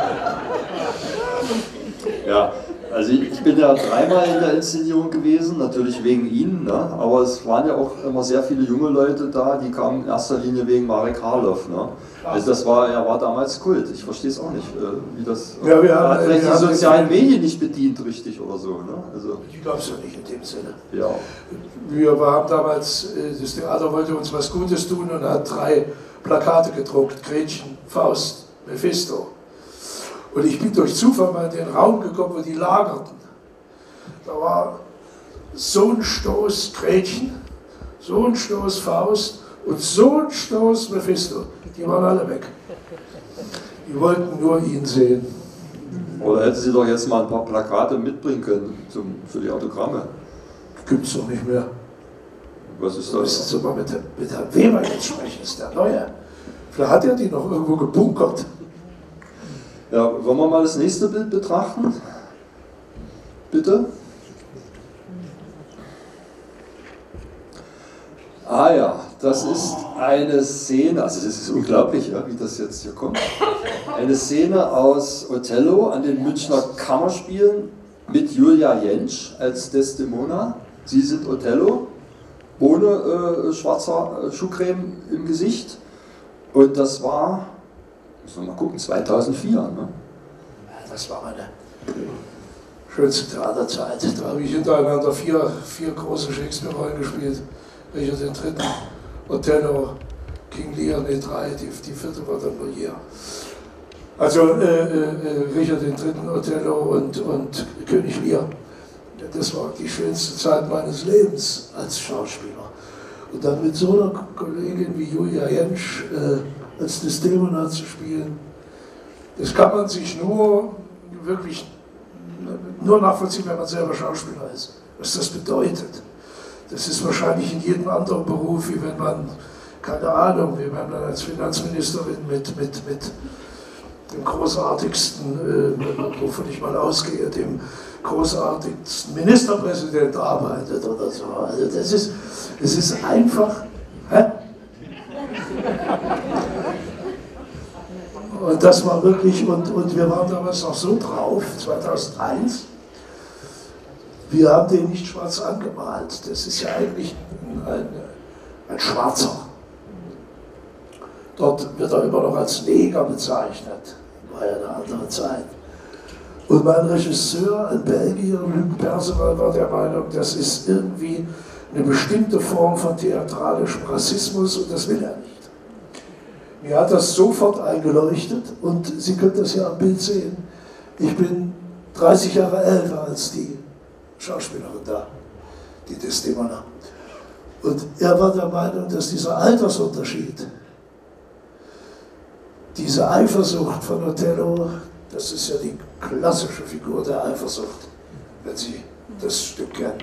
[SPEAKER 4] Ja, also ich bin ja 3-mal in der Inszenierung gewesen, natürlich wegen Ihnen, ne? Aber es waren ja auch immer sehr viele junge Leute da, die kamen in erster Linie wegen Marek Harloff. Ne? Also er war damals Kult, ich verstehe es auch nicht, wie das...
[SPEAKER 2] Ja,
[SPEAKER 4] er hat vielleicht die sozialen Medien nicht bedient richtig oder so. Ne? Also,
[SPEAKER 2] Ich glaube es ja nicht in dem Sinne.
[SPEAKER 4] ja.
[SPEAKER 2] Wir haben damals, das Theater wollte uns was Gutes tun und hat 3 Plakate gedruckt, Gretchen, Faust, Mephisto. Und ich bin durch Zufall mal in den Raum gekommen, wo die lagerten. Da war so ein Stoß Gretchen, so ein Stoß Faust und so ein Stoß Mephisto. Die waren alle weg. Die wollten nur ihn sehen.
[SPEAKER 4] Oder hätten Sie doch jetzt mal ein paar Plakate mitbringen können für die Autogramme.
[SPEAKER 2] Gibt's doch nicht mehr.
[SPEAKER 4] Was ist
[SPEAKER 2] Da müssen
[SPEAKER 4] das?
[SPEAKER 2] Sie mal mit Herrn Weber jetzt sprechen, ist der Neue. Vielleicht hat er die noch irgendwo gebunkert.
[SPEAKER 4] Ja, wollen wir mal das nächste Bild betrachten? Bitte? Ah ja, das ist eine Szene, also das ist unglaublich, ja, wie das jetzt hier kommt. Eine Szene aus Othello an den Münchner Kammerspielen mit Julia Jentsch als Desdemona. Sie sind Othello, ohne schwarzer Schuhcreme im Gesicht. Und das war, müssen wir mal gucken, 2004. Ne?
[SPEAKER 2] Das war meine schönste Theaterzeit. Da habe ich hintereinander vier große Shakespeare-Rollen gespielt. Richard III., Othello, King Lear, nee, 3, die 4. war dann Molière. Also Richard III., Othello und König Lear. Das war die schönste Zeit meines Lebens als Schauspieler. Und dann mit so einer Kollegin wie Julia Jentsch als Desdemona zu spielen, das kann man sich nur nachvollziehen, wenn man selber Schauspieler ist, was das bedeutet. Das ist wahrscheinlich in jedem anderen Beruf, wie wenn man, keine Ahnung, wie wenn man als Finanzministerin mit dem großartigsten, wovon ich mal ausgehe, dem großartigsten Ministerpräsident arbeitet oder so. Also das ist einfach. Hä? Und das war wirklich, und wir waren damals noch so drauf, 2001, wir haben den nicht schwarz angemalt. Das ist ja eigentlich ein Schwarzer. Dort wird er immer noch als Neger bezeichnet. War ja eine andere Zeit. Und mein Regisseur, ein Belgier, Luc Perceval, war der Meinung, das ist irgendwie eine bestimmte Form von theatralischem Rassismus und das will er nicht. Mir hat das sofort eingeleuchtet und Sie können das ja am Bild sehen. Ich bin 30 Jahre älter als die Schauspielerin da, die Desdemona. Und er war der Meinung, dass dieser Altersunterschied, diese Eifersucht von Othello, das ist ja die klassische Figur der Eifersucht, wenn Sie das Stück kennen,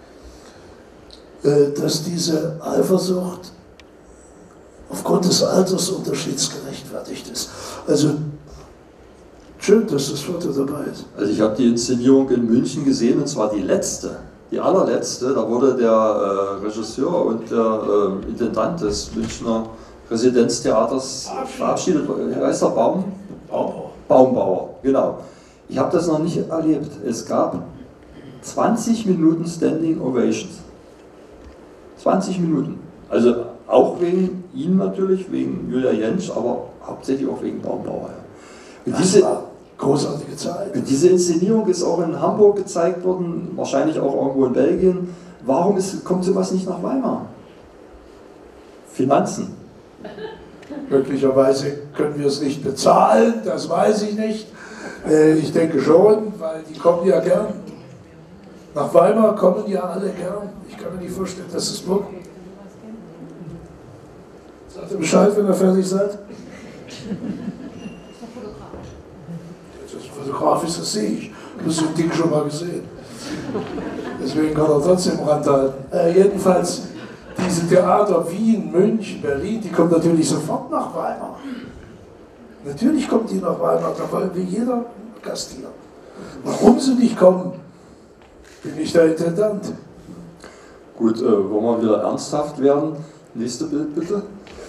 [SPEAKER 2] dass diese Eifersucht aufgrund des Altersunterschieds gerechtfertigt ist. Also schön, dass das Foto dabei ist.
[SPEAKER 4] Also ich habe die Inszenierung in München gesehen, und zwar die letzte, die allerletzte. Da wurde der Regisseur und der Intendant des Münchner Residenztheaters verabschiedet. Heißt der Baumbauer, genau. Ich habe das noch nicht erlebt. Es gab 20 Minuten Standing Ovations. 20 Minuten. Also auch wegen Ihnen natürlich, wegen Julia Jentsch, aber hauptsächlich auch wegen Baumbauer. Und
[SPEAKER 2] das war großartige Zeit.
[SPEAKER 4] Und diese Inszenierung ist auch in Hamburg gezeigt worden, wahrscheinlich auch irgendwo in Belgien. Warum kommt sowas nicht nach Weimar? Finanzen.
[SPEAKER 2] Möglicherweise können wir es nicht bezahlen, das weiß ich nicht. Ich denke schon, weil die kommen ja gern. Nach Weimar kommen ja alle gern. Ich kann mir nicht vorstellen, dass es nur. Sagt ihr Bescheid, wenn ihr fertig seid? Fotografisch, das sehe ich. Du hast das Ding schon mal gesehen. Deswegen kann er trotzdem ranhalten. Jedenfalls, diese Theater Wien, München, Berlin, die kommen natürlich sofort nach Weimar. Natürlich kommt die nach Weimar, da wollen wir jeder Gast hier. Warum sie nicht kommen, bin ich der Intendant.
[SPEAKER 4] Gut, wollen wir wieder ernsthaft werden? Nächste Bild bitte.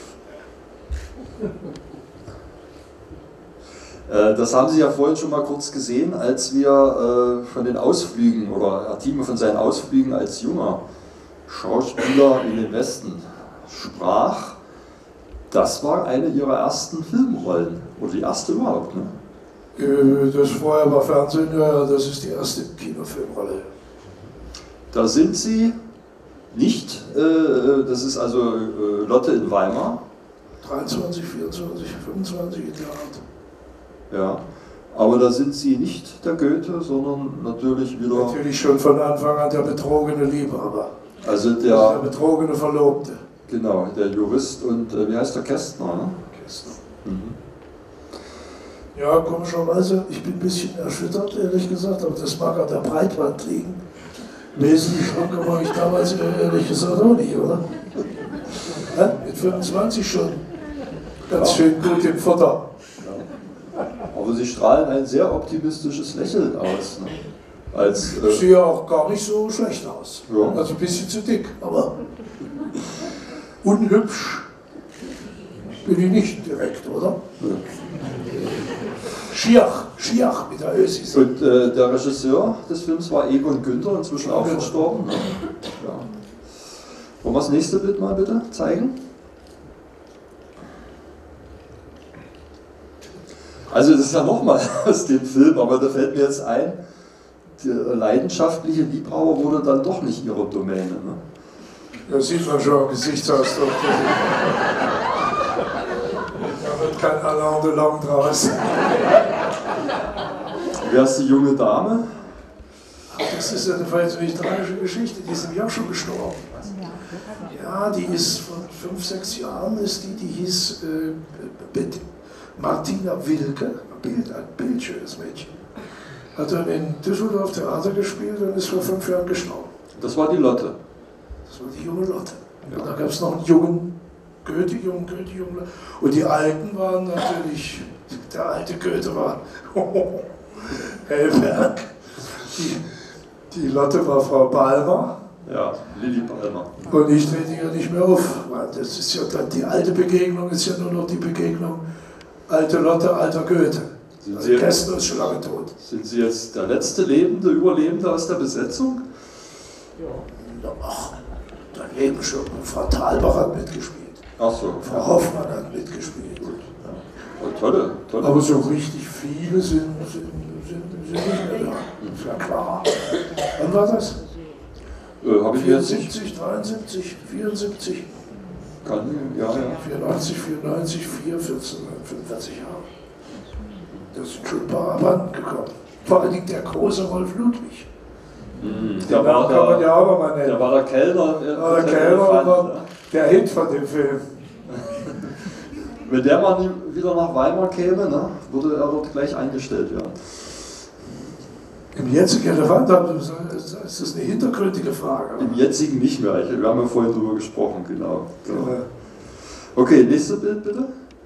[SPEAKER 4] Das haben Sie ja vorhin schon mal kurz gesehen, als wir von den Ausflügen oder Herr Thieme von seinen Ausflügen als junger Schauspieler in den Westen sprach. Das war eine Ihrer ersten Filmrollen, oder die erste überhaupt, ne?
[SPEAKER 2] Das vorher war Fernsehen, ja, das ist die erste Kinofilmrolle.
[SPEAKER 4] Da sind Sie nicht, das ist also Lotte in Weimar.
[SPEAKER 2] 23, 24, 25 in der Art.
[SPEAKER 4] Ja, aber da sind Sie nicht der Goethe, sondern natürlich wieder...
[SPEAKER 2] Natürlich schon von Anfang an der betrogene Liebhaber.
[SPEAKER 4] Also
[SPEAKER 2] der betrogene Verlobte.
[SPEAKER 4] Genau, der Jurist und, wie heißt der, Kästner, ne?
[SPEAKER 2] Kästner.
[SPEAKER 4] Mhm.
[SPEAKER 2] Ja, komischerweise, ich bin ein bisschen erschüttert, ehrlich gesagt, aber das mag an der Breitwand liegen. Wesentlich schlanker war ich damals, ehrlich gesagt, auch nicht, oder? Ja, mit 25 schon. Ganz schön gut im Futter.
[SPEAKER 4] Ja. Aber Sie strahlen ein sehr optimistisches Lächeln aus. Ne?
[SPEAKER 2] Ich sehe auch gar nicht so schlecht aus.
[SPEAKER 4] Ja.
[SPEAKER 2] Also ein bisschen zu dick, aber unhübsch bin ich nicht direkt, oder?
[SPEAKER 4] Ja.
[SPEAKER 2] Schiach mit der Ösis.
[SPEAKER 4] Und der Regisseur des Films war Egon Günther, inzwischen auch verstorben. Ne? Ja. Wollen wir das nächste Bild mal bitte zeigen? Also das ist ja nochmal aus dem Film, aber da fällt mir jetzt ein, der leidenschaftliche Liebhaber wurde dann doch nicht ihre Domäne. Ne?
[SPEAKER 2] Das sieht man schon am Gesichtsausdruck. Da wird kein Alain Delon draus.
[SPEAKER 4] Wer ist die junge Dame?
[SPEAKER 2] Das ist eine wahnsinnig tragische Geschichte, die ist nämlich auch schon gestorben. Ja, die ist vor 5, 6 Jahren, die hieß Martina Wilke, ein bildschönes Mädchen. Hat dann in Düsseldorf Theater gespielt und ist vor 5 Jahren gestorben.
[SPEAKER 4] Das war die Lotte.
[SPEAKER 2] Das war die junge Lotte. Und da gab es noch einen jungen Goethe. Und die Alten waren natürlich Der alte Goethe war Hellberg. Die Lotte war Frau Balmer.
[SPEAKER 4] Ja, Lili Palmer.
[SPEAKER 2] Und ich trete hier nicht mehr auf. Weil das ist ja dann die alte Begegnung, ist ja nur noch die Begegnung alte Lotte, alter Goethe. Kästner ist schon lange tot.
[SPEAKER 4] Sind Sie jetzt der letzte Überlebende aus der Besetzung?
[SPEAKER 2] Ja. Ach, daneben schon. Frau Thalbach hat mitgespielt.
[SPEAKER 4] Ach so.
[SPEAKER 2] Frau Hoffmann hat mitgespielt.
[SPEAKER 4] Gut. Ja. Oh, tolle.
[SPEAKER 2] Aber so richtig viele sind nicht mehr da. Das ist ja klar. Wann war das?
[SPEAKER 4] Habe ich jetzt nicht.
[SPEAKER 2] 74, 73, 74.
[SPEAKER 4] Kann, ja.
[SPEAKER 2] 94, 94, 4, 14, 45 Jahre. Da sind schon ein paar Abhanden gekommen. Vor allem der große Rolf Ludwig.
[SPEAKER 4] Der war
[SPEAKER 2] kann man ja auch noch mal nennen.
[SPEAKER 4] Der war der Kellner.
[SPEAKER 2] Der Kellner war der Hit von dem Film.
[SPEAKER 4] Wenn der mal wieder nach Weimar käme, ne, würde er dort gleich eingestellt werden.
[SPEAKER 2] Im jetzigen Elefant ist das eine hintergründige Frage.
[SPEAKER 4] Im jetzigen nicht mehr. Wir haben ja vorhin drüber gesprochen, genau. Okay, nächstes Bild bitte.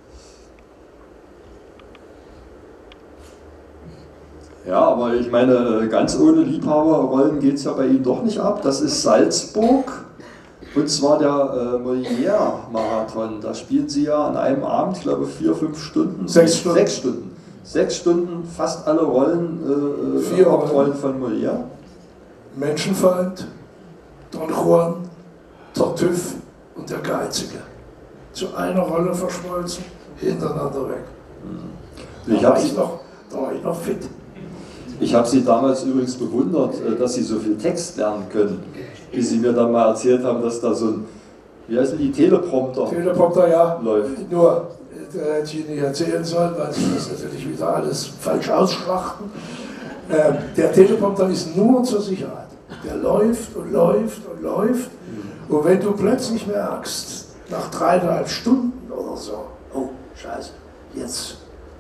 [SPEAKER 4] Ja, aber ich meine, ganz ohne Liebhaberrollen geht es ja bei Ihnen doch nicht ab. Das ist Salzburg, und zwar der Molière-Marathon. Da spielen Sie ja an einem Abend, ich glaube 4-5 Stunden.
[SPEAKER 2] 6 Stunden.
[SPEAKER 4] 6 Stunden. 6 Stunden, fast alle Rollen,
[SPEAKER 2] 4
[SPEAKER 4] Hauptrollen von Molière.
[SPEAKER 2] Menschenfeind, Don Juan, Tartuffe und der Geizige. Zu einer Rolle verschmolzen, hintereinander weg. Da war ich noch fit.
[SPEAKER 4] Ich habe Sie damals übrigens bewundert, dass Sie so viel Text lernen können, bis Sie mir dann mal erzählt haben, dass da so ein, wie heißt die,
[SPEAKER 2] Teleprompter, ja,
[SPEAKER 4] läuft.
[SPEAKER 2] Nur, da hätte ich Ihnen nicht erzählen sollen, weil Sie das natürlich wieder alles falsch ausschlachten. Der Teleprompter ist nur zur Sicherheit. Der läuft und läuft und läuft. Und wenn du plötzlich merkst, nach 3,5 Stunden oder so, oh, scheiße, jetzt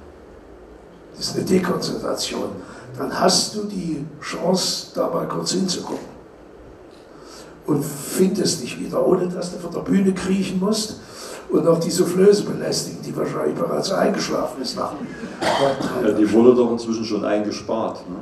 [SPEAKER 2] ist eine Dekonzentration, dann hast du die Chance, da mal kurz hinzugucken. Und findest dich wieder, ohne dass du von der Bühne kriechen musst und noch die Soufflöse belästigen, die wahrscheinlich bereits eingeschlafen ist nach.
[SPEAKER 4] Ja, die wurde doch inzwischen schon eingespart. Ne?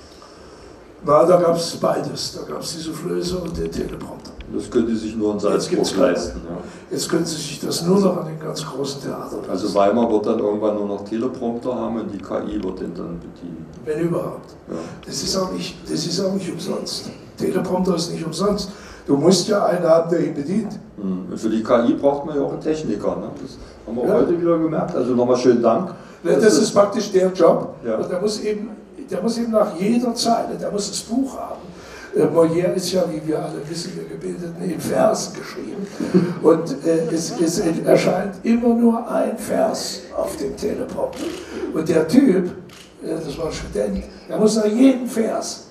[SPEAKER 2] Na, da gab es beides. Da gab es die Soufflöse und den Teleprompter.
[SPEAKER 4] Das können die sich nur in Salzburg leisten. Ja.
[SPEAKER 2] Jetzt können sie sich das nur noch an den ganz großen Theatern leisten.
[SPEAKER 4] Also Weimar wird dann irgendwann nur noch Teleprompter haben und die KI wird den dann bedienen.
[SPEAKER 2] Wenn überhaupt.
[SPEAKER 4] Ja.
[SPEAKER 2] Das ist auch nicht umsonst. Teleprompter ist nicht umsonst. Du musst ja einen haben, der ihn bedient.
[SPEAKER 4] Und für die KI braucht man ja auch einen Techniker. Ne? Das haben wir heute wieder gemerkt. Also nochmal schönen Dank.
[SPEAKER 2] Das ist praktisch der Job.
[SPEAKER 4] Ja.
[SPEAKER 2] Und der muss eben nach jeder Zeile, der muss das Buch haben. Molière ist ja, wie wir alle wissen, wir Gebildeten, in Versen geschrieben. Und es erscheint immer nur ein Vers auf dem Teleprompter. Und der Typ, das war ein Student, der muss nach jedem Vers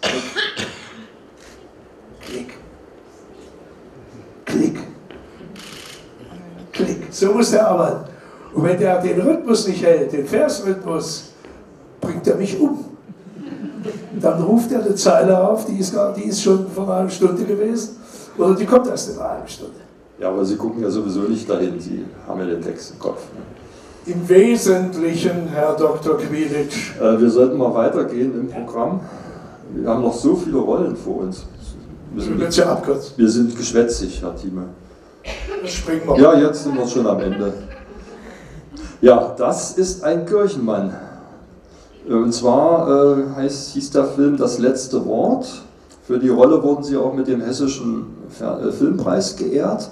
[SPEAKER 2] Klick, Klick, Klick. So muss der arbeiten. Und wenn der den Rhythmus nicht hält, den Versrhythmus, bringt er mich um. Dann ruft er eine Zeile auf, die ist schon vor einer halben Stunde gewesen, oder die kommt erst in einer halben Stunde.
[SPEAKER 4] Ja, aber Sie gucken ja sowieso nicht dahin, Sie haben ja den Text im Kopf. Ne?
[SPEAKER 2] Im Wesentlichen, Herr Dr. Quilic.
[SPEAKER 4] Wir sollten mal weitergehen im Programm. Wir haben noch so viele Rollen vor uns. Wir sind geschwätzig, Herr Thieme.
[SPEAKER 2] Das springen wir.
[SPEAKER 4] Ja, jetzt sind wir schon am Ende. Ja, das ist ein Kirchenmann. Und zwar hieß der Film Das letzte Wort. Für die Rolle wurden Sie auch mit dem Hessischen Filmpreis geehrt.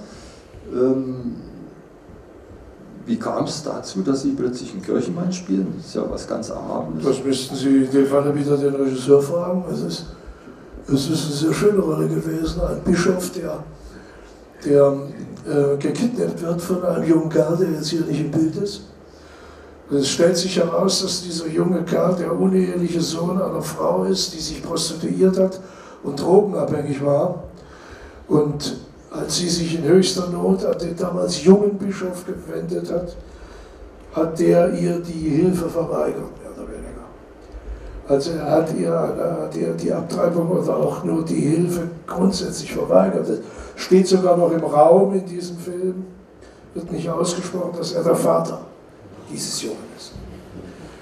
[SPEAKER 4] Wie kam es dazu, dass Sie plötzlich einen Kirchenmann spielen? Das ist ja was ganz Erhabenes.
[SPEAKER 2] Das müssten Sie in dem Falle wieder den Regisseur fragen. Es ist eine sehr schöne Rolle gewesen. Ein Bischof, der gekidnappt wird von einem jungen Kerl, der jetzt hier nicht im Bild ist. Es stellt sich heraus, dass dieser junge Kerl der uneheliche Sohn einer Frau ist, die sich prostituiert hat und drogenabhängig war. Und als sie sich in höchster Not an den damals jungen Bischof gewendet hat, hat der ihr die Hilfe verweigert, mehr oder weniger. Also er hat ihr die Abtreibung oder auch nur die Hilfe grundsätzlich verweigert. Es steht sogar noch im Raum in diesem Film, wird nicht ausgesprochen, dass er der Vater dieses Jungen ist.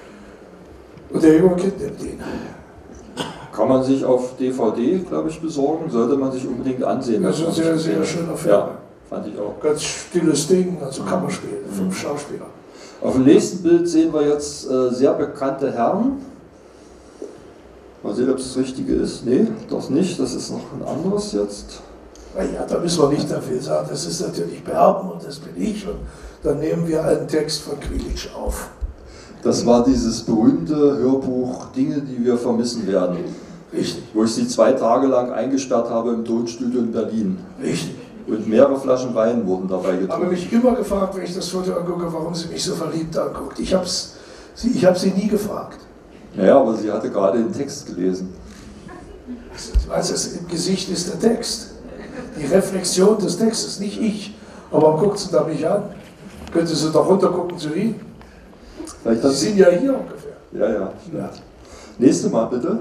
[SPEAKER 2] Und der junge Kind nimmt ihn.
[SPEAKER 4] Kann man sich auf DVD, glaube ich, besorgen, sollte man sich unbedingt ansehen.
[SPEAKER 2] Das ist ein sehr, sehr schöner Film.
[SPEAKER 4] Ja, fand ich auch.
[SPEAKER 2] Ganz stilles Ding, also Kammerspiel, 5 Schauspieler.
[SPEAKER 4] Auf dem nächsten Bild sehen wir jetzt sehr bekannte Herren. Mal sehen, ob es das Richtige ist. Nee, doch nicht, das ist noch ein anderes jetzt.
[SPEAKER 2] Ja, da müssen wir nicht dafür sagen, das ist natürlich Berben und das bin ich. Und dann nehmen wir einen Text von Quilic auf.
[SPEAKER 4] Das war dieses berühmte Hörbuch Dinge, die wir vermissen werden.
[SPEAKER 2] Richtig.
[SPEAKER 4] Wo ich sie 2 Tage lang eingesperrt habe im Tonstudio in Berlin.
[SPEAKER 2] Richtig.
[SPEAKER 4] Und mehrere Flaschen Wein wurden dabei
[SPEAKER 2] Ich habe
[SPEAKER 4] getrunken.
[SPEAKER 2] mich immer gefragt, wenn ich das Foto angucke, warum sie mich so verliebt anguckt. Ich habe sie nie gefragt.
[SPEAKER 4] Naja, aber sie hatte gerade den Text gelesen.
[SPEAKER 2] Also im Gesicht ist der Text. Die Reflexion des Textes, nicht ich. Aber warum guckt sie da mich an? Könnte sie doch runtergucken zu Ihnen?
[SPEAKER 4] Vielleicht
[SPEAKER 2] Sie
[SPEAKER 4] hat
[SPEAKER 2] sind ja hier ungefähr.
[SPEAKER 4] Ja.
[SPEAKER 2] Ja.
[SPEAKER 4] Nächste Mal bitte.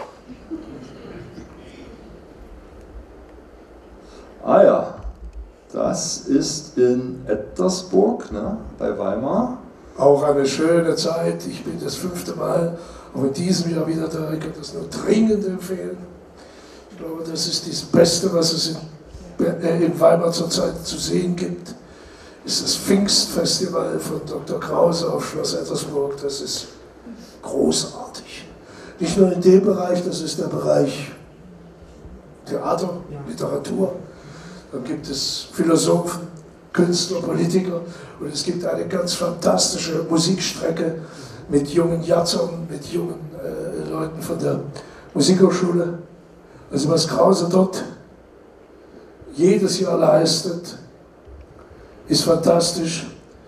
[SPEAKER 4] Ah ja, das ist in Ettersburg, ne, bei Weimar.
[SPEAKER 2] Auch eine schöne Zeit. Ich bin das 5. Mal, auch in diesem Jahr wieder da. Ich kann das nur dringend empfehlen. Ich glaube, das ist das Beste, was es in Weimar zurzeit zu sehen gibt. Ist das Pfingstfestival von Dr. Krause auf Schloss Ettersburg. Das ist großartig. Nicht nur in dem Bereich, das ist der Bereich Theater, Literatur. Dann gibt es Philosophen, Künstler, Politiker und es gibt eine ganz fantastische Musikstrecke mit jungen Jazzern, mit jungen Leuten von der Musikhochschule. Also was Krause dort jedes Jahr leistet, ist fantastisch.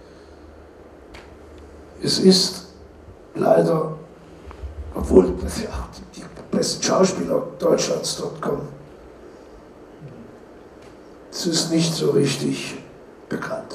[SPEAKER 2] Es ist leider, obwohl ja, die besten Schauspieler Deutschlands dort kommen, es ist nicht so richtig bekannt.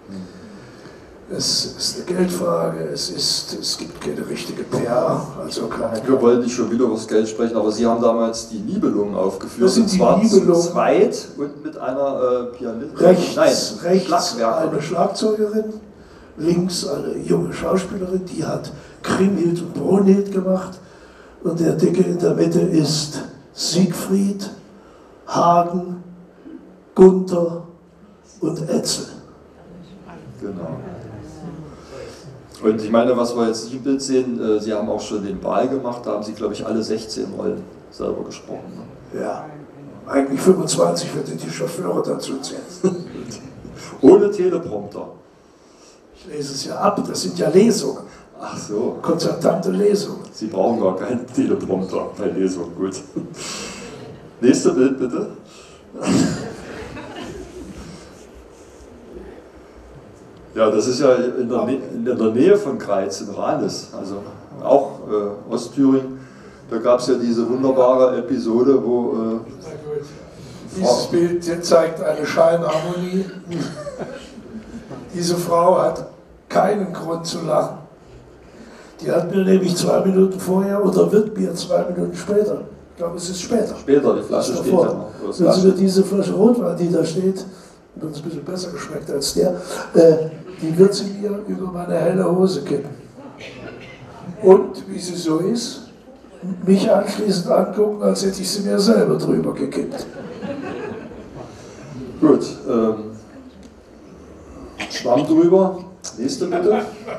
[SPEAKER 2] Es ist eine Geldfrage, es gibt keine richtige PR, also keine.
[SPEAKER 4] Wir wollen nicht schon wieder über das Geld sprechen, aber Sie haben damals die Nibelungen aufgeführt.
[SPEAKER 2] Das sind die
[SPEAKER 4] und zwar
[SPEAKER 2] Nibelungen.
[SPEAKER 4] zu zweit und mit einer Pianistin.
[SPEAKER 2] Rechts
[SPEAKER 4] Schlagwerkerin.
[SPEAKER 2] eine Schlagzeugerin, links eine junge Schauspielerin, die hat Kriemhild und Brunhild gemacht und der Dicke in der Mitte ist Siegfried, Hagen, Gunther und Etzel.
[SPEAKER 4] Genau. Und ich meine, was wir jetzt nicht im Bild sehen, Sie haben auch schon den Bal gemacht, da haben Sie, glaube ich, alle 16 Rollen selber gesprochen. Ne?
[SPEAKER 2] Ja, eigentlich 25, wenn die Chauffeure dazu zählen.
[SPEAKER 4] Ohne Teleprompter.
[SPEAKER 2] Ich lese es ja ab, das sind ja Lesungen,
[SPEAKER 4] Ach so,
[SPEAKER 2] konzertante Lesungen.
[SPEAKER 4] Sie brauchen gar keinen Teleprompter bei Lesung, gut. Nächste Bild bitte. Ja, das ist ja in der Nähe von Greiz, in Ranis, also auch Ostthüringen. Da gab es ja diese wunderbare Episode, wo...
[SPEAKER 2] Dieses Bild hier zeigt eine Scheinharmonie. Diese Frau hat keinen Grund zu lachen. Die hat mir nämlich 2 Minuten vorher oder wird mir 2 Minuten später, ich glaube es ist später.
[SPEAKER 4] Später, die Flasche steht ja noch.
[SPEAKER 2] Wenn Sie mir diese Flasche Rotwein, die da steht, hat uns ein bisschen besser geschmeckt als der, die wird sie mir über meine helle Hose kippen. Und, wie sie so ist, mich anschließend angucken, als hätte ich sie mir selber drüber gekippt.
[SPEAKER 4] Gut, Schwamm drüber. Nächste bitte.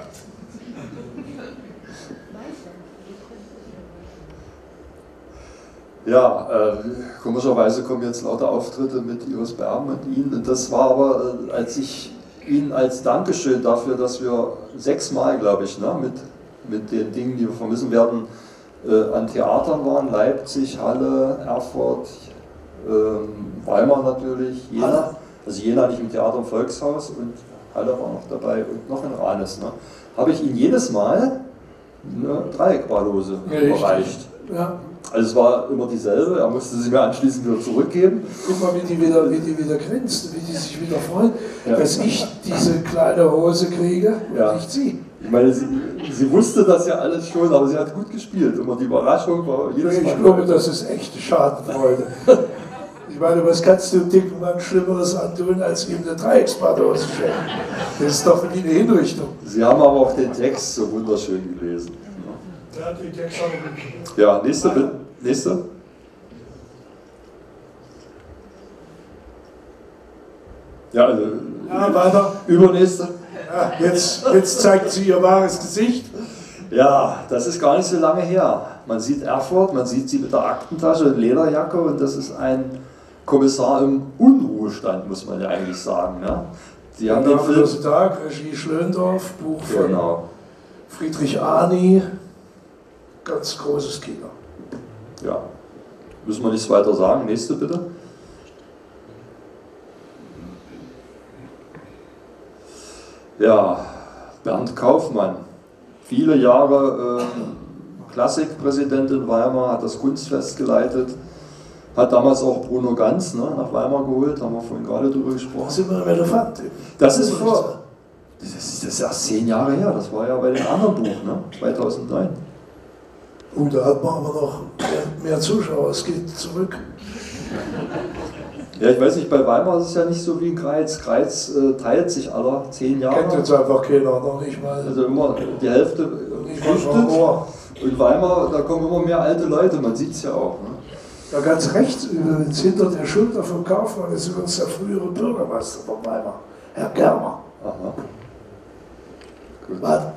[SPEAKER 4] Ja, komischerweise kommen jetzt lauter Auftritte mit Iris Berben und Ihnen. Und das war aber, als ich Ihnen als Dankeschön dafür, dass wir 6-mal, glaube ich, ne, mit den Dingen, die wir vermissen werden, an Theatern waren. Leipzig, Halle, Erfurt, Weimar natürlich, Jena. Also Jena nicht im Theater im Volkshaus und Halle war noch dabei und noch in Ranis. Ne, habe ich Ihnen jedes Mal eine Dreieckbardose überreicht.
[SPEAKER 2] Ja.
[SPEAKER 4] Also es war immer dieselbe, er musste sie mir anschließend wieder zurückgeben.
[SPEAKER 2] Guck mal, wie die wieder grinst, wie die sich wieder freuen,
[SPEAKER 4] Ja.
[SPEAKER 2] dass ich diese kleine Hose kriege und
[SPEAKER 4] Ja.
[SPEAKER 2] nicht sie.
[SPEAKER 4] Ich meine, sie wusste das ja alles schon, aber sie hat gut gespielt. Immer die Überraschung war jedes Mal.
[SPEAKER 2] Ich glaube, das ist echte Schadenfreude. Ich meine, was kannst du dem dicken Mann Schlimmeres antun, als ihm eine Dreiecksbardose schenken? Das ist doch wie eine Hinrichtung.
[SPEAKER 4] Sie haben aber auch den Text so wunderschön gelesen.
[SPEAKER 2] Ja, die Texte haben
[SPEAKER 4] Ja, nächste. Nächste. Ja, also.
[SPEAKER 2] Ja, weiter.
[SPEAKER 4] Übernächste.
[SPEAKER 2] Ja, jetzt zeigt sie ihr wahres Gesicht.
[SPEAKER 4] Ja, das ist gar nicht so lange her. Man sieht Erfurt, man sieht sie mit der Aktentasche und Lederjacke und das ist ein Kommissar im Unruhestand, muss man ja eigentlich sagen. Ja? Die haben den Film.
[SPEAKER 2] Tag, Regie Schlöndorff, Buch von
[SPEAKER 4] Genau.
[SPEAKER 2] Friedrich Arni. Ganz großes Kino.
[SPEAKER 4] Ja. Müssen wir nichts weiter sagen. Nächste bitte. Ja, Bernd Kaufmann. Viele Jahre Klassikpräsident in Weimar, hat das Kunstfest geleitet, hat damals auch Bruno Ganz nach Weimar geholt, haben wir vorhin gerade drüber gesprochen.
[SPEAKER 2] Sind wir im Elefant?
[SPEAKER 4] Das ist erst 10 Jahre her, das war ja bei dem anderen Buch, 2009.
[SPEAKER 2] Da hat man aber noch mehr Zuschauer, es geht zurück.
[SPEAKER 4] Ja, ich weiß nicht, bei Weimar ist es ja nicht so wie in Greiz. Greiz teilt sich aller 10 Jahre.
[SPEAKER 2] Kennt jetzt einfach keiner, noch nicht mal.
[SPEAKER 4] Also immer die Hälfte flüchtet. Und Weimar, da kommen immer mehr alte Leute, man sieht es ja auch. Ne?
[SPEAKER 2] Da ganz rechts, übrigens hinter der Schulter vom Kaufmann, ist übrigens der frühere Bürgermeister von Weimar, Herr Germer.
[SPEAKER 4] Aha. Gut.
[SPEAKER 2] Warte.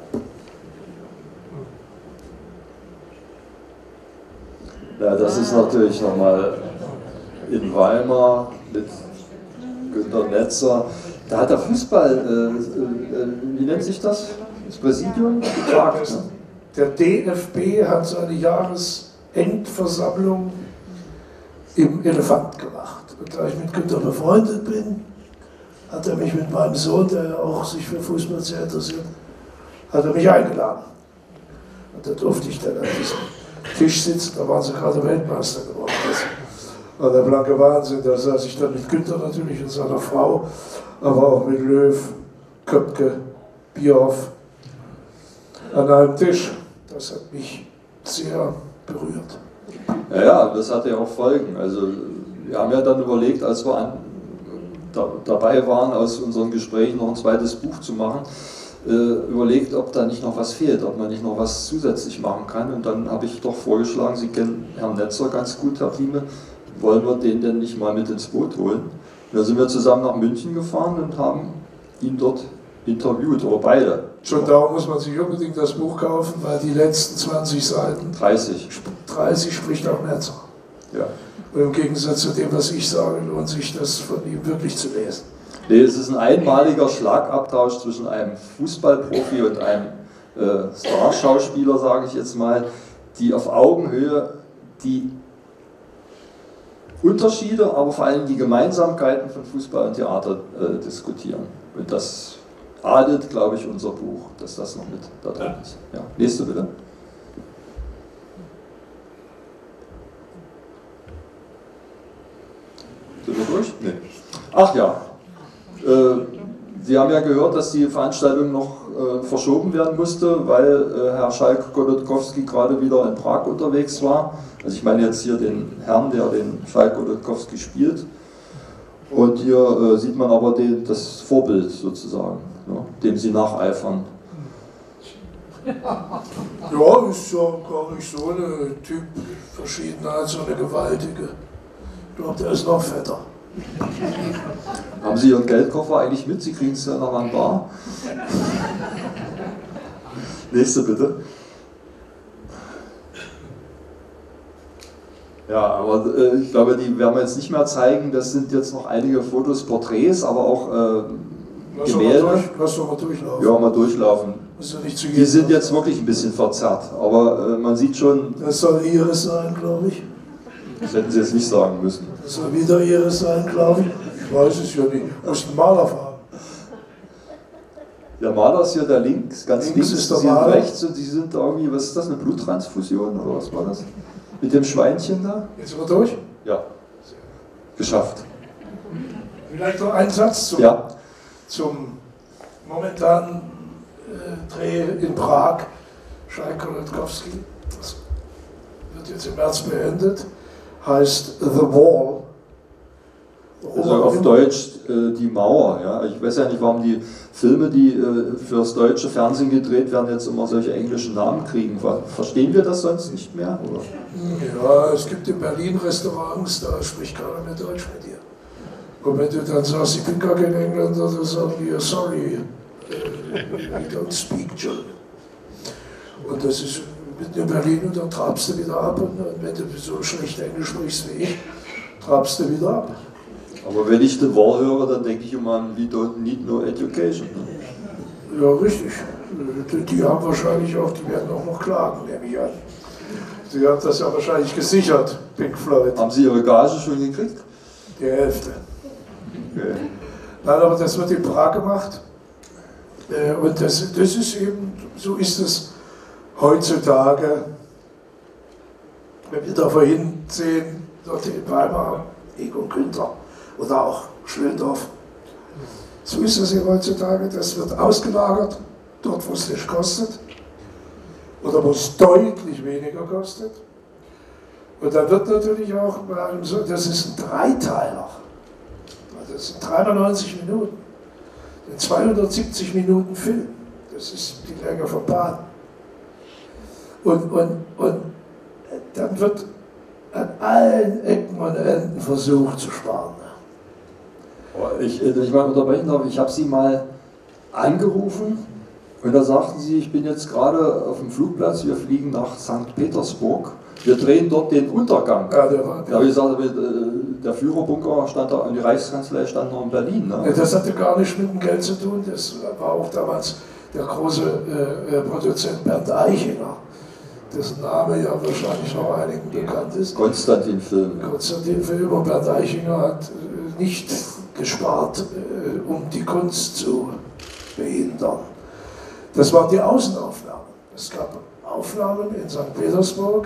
[SPEAKER 4] Ja, das ist natürlich nochmal in Weimar mit Günter Netzer. Da hat der Fußball, wie nennt sich das? Das Präsidium getagt. Ne?
[SPEAKER 2] Der DFB hat seine Jahresendversammlung im Elefant gemacht. Und da ich mit Günter befreundet bin, hat er mich mit meinem Sohn, der ja auch sich für Fußball sehr interessiert, hat er mich eingeladen. Und da durfte ich dann an diesem Tisch sitzen, da waren sie gerade Weltmeister geworden. Das war der blanke Wahnsinn. Da saß ich dann mit Günter natürlich und seiner Frau, aber auch mit Löw, Köpke, Bierhoff an einem Tisch. Das hat mich sehr berührt.
[SPEAKER 4] Ja, das hatte ja auch Folgen. Also wir haben ja dann überlegt, als wir dabei waren, aus unseren Gesprächen noch ein zweites Buch zu machen, überlegt, ob da nicht noch was fehlt, ob man nicht noch was zusätzlich machen kann. Und dann habe ich doch vorgeschlagen, Sie kennen Herrn Netzer ganz gut, Herr Thieme, wollen wir den denn nicht mal mit ins Boot holen? Und dann sind wir zusammen nach München gefahren und haben ihn dort interviewt, oder beide.
[SPEAKER 2] Schon darum muss man sich unbedingt das Buch kaufen, weil die letzten 20 Seiten,
[SPEAKER 4] 30
[SPEAKER 2] spricht auch Netzer.
[SPEAKER 4] Ja.
[SPEAKER 2] Und im Gegensatz zu dem, was ich sage, lohnt sich das von ihm wirklich zu lesen.
[SPEAKER 4] Nee, es ist ein einmaliger Schlagabtausch zwischen einem Fußballprofi und einem Starschauspieler, sage ich jetzt mal, die auf Augenhöhe die Unterschiede, aber vor allem die Gemeinsamkeiten von Fußball und Theater diskutieren. Und das adelt, glaube ich, unser Buch, dass das noch mit da drin ist. Ja. Nächste bitte. Sind wir durch? Nee. Ach ja. Sie haben ja gehört, dass die Veranstaltung noch verschoben werden musste, weil Herr Schalk-Golodkowski gerade wieder in Prag unterwegs war. Also ich meine jetzt hier den Herrn, der den Schalk-Golodkowski spielt. Und hier sieht man aber das Vorbild sozusagen, dem Sie nacheifern.
[SPEAKER 2] Ja, ist ja gar nicht so eine Typverschiedenheit, so eine gewaltige. Ich glaube, der ist noch fetter.
[SPEAKER 4] Haben Sie Ihren Geldkoffer eigentlich mit? Sie kriegen es ja noch an Bar. Nächste bitte. Ja, aber ich glaube, die werden wir jetzt nicht mehr zeigen. Das sind jetzt noch einige Fotos, Porträts, aber auch Gemälde.
[SPEAKER 2] Lass doch mal durchlaufen.
[SPEAKER 4] Ja, mal durchlaufen.
[SPEAKER 2] Ja nicht zu
[SPEAKER 4] Die sind jetzt wirklich ein bisschen verzerrt, aber man sieht schon.
[SPEAKER 2] Das soll Iris sein, glaube ich.
[SPEAKER 4] Das hätten Sie jetzt nicht sagen müssen.
[SPEAKER 2] Das soll wieder Iris sein, glaube ich. Ich weiß es ja nicht. Muss ein Maler fahren.
[SPEAKER 4] Der Maler ist hier der links, ganz links
[SPEAKER 2] ist der
[SPEAKER 4] Sie
[SPEAKER 2] Maler.
[SPEAKER 4] rechts und die sind da irgendwie, was ist das, eine Bluttransfusion oder was war das? Mit dem Schweinchen da?
[SPEAKER 2] Jetzt sind wir durch?
[SPEAKER 4] Ja. Geschafft.
[SPEAKER 2] Vielleicht noch ein Satz zum momentanen Dreh in Prag. Schalk-Golodkowski. Das wird jetzt im März beendet. Heißt The Wall.
[SPEAKER 4] Also auf Deutsch die Mauer. Ja. Ich weiß ja nicht, warum die Filme, die für das deutsche Fernsehen gedreht werden, jetzt immer solche englischen Namen kriegen. Verstehen wir das sonst nicht mehr? Oder?
[SPEAKER 2] Ja, es gibt in Berlin Restaurants, da spricht keiner mehr Deutsch mit dir. Und wenn du dann sagst, ich bin gar kein Engländer, dann sagen die, sorry, we don't speak German. Und das ist mitten in Berlin und dann trabst du wieder ab. Und wenn du so schlecht Englisch sprichst wie ich, trabst du wieder ab.
[SPEAKER 4] Aber wenn ich The Wall höre, dann denke ich immer an We Don't Need No Education.
[SPEAKER 2] Ja, richtig. Die haben wahrscheinlich auch, die werden auch noch klagen, nehme ich an. Sie haben das ja wahrscheinlich gesichert, Pink Floyd.
[SPEAKER 4] Haben Sie Ihre Gage schon gekriegt?
[SPEAKER 2] Die Hälfte.
[SPEAKER 4] Okay.
[SPEAKER 2] Nein, aber das wird in Prag gemacht. Und das ist eben, so ist es heutzutage, wenn wir da vorhin sehen, dort in Weimar, Egon Günther oder auch Schlöndorff. So ist es eben heutzutage, das wird ausgelagert, dort wo es nicht kostet oder wo es deutlich weniger kostet. Und dann wird natürlich auch bei einem so, das ist ein Dreiteiler, das sind 93 Minuten, 270 Minuten Film, das ist die Länge von Bahn. Und dann wird an allen Ecken und Enden versucht zu sparen.
[SPEAKER 4] Ich mal unterbrechen darf, ich habe Sie mal angerufen und da sagten Sie, ich bin jetzt gerade auf dem Flugplatz, wir fliegen nach St. Petersburg, wir drehen dort den Untergang.
[SPEAKER 2] Ja,
[SPEAKER 4] da habe ich gesagt, der Führerbunker stand da und die Reichskanzlei stand noch in Berlin. Ne?
[SPEAKER 2] Ja, das hatte gar nicht mit dem Geld zu tun, das war auch damals der große Produzent Bernd Eichinger, dessen Name ja wahrscheinlich noch einigen bekannt ist.
[SPEAKER 4] Konstantin-Film.
[SPEAKER 2] Konstantin-Film, und Bernd Eichinger hat nicht gespart, um die Kunst zu behindern. Das waren die Außenaufnahmen. Es gab Aufnahmen in St. Petersburg,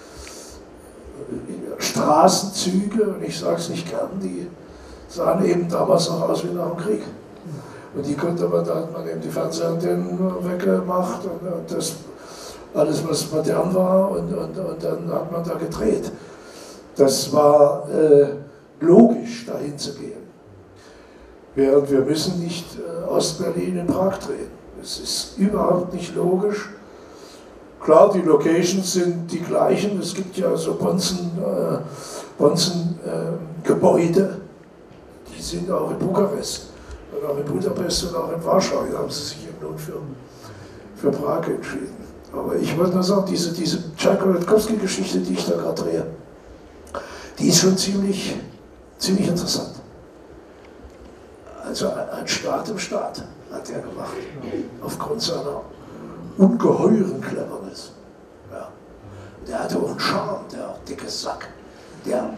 [SPEAKER 2] Straßenzüge, und ich sage es nicht gern, die sahen eben damals noch aus wie nach dem Krieg. Und die konnte man, da hat man eben die Fernsehantennen weggemacht und das alles, was modern war, und dann hat man da gedreht. Das war logisch, dahin zu gehen. Während wir müssen nicht Ostberlin in Prag drehen. Es ist überhaupt nicht logisch. Klar, die Locations sind die gleichen. Es gibt ja so Bonzen-Gebäude, die sind auch in Bukarest, und auch in Budapest und auch in Warschau. Da haben sie sich eben nun für Prag entschieden. Aber ich wollte nur sagen, diese Tschaikowski-Geschichte, die ich da gerade drehe, die ist schon ziemlich interessant. Also ein Staat im Staat hat er gemacht, aufgrund seiner ungeheuren Cleverness. Ja. Der hatte auch einen Charme, der dicke Sack. Der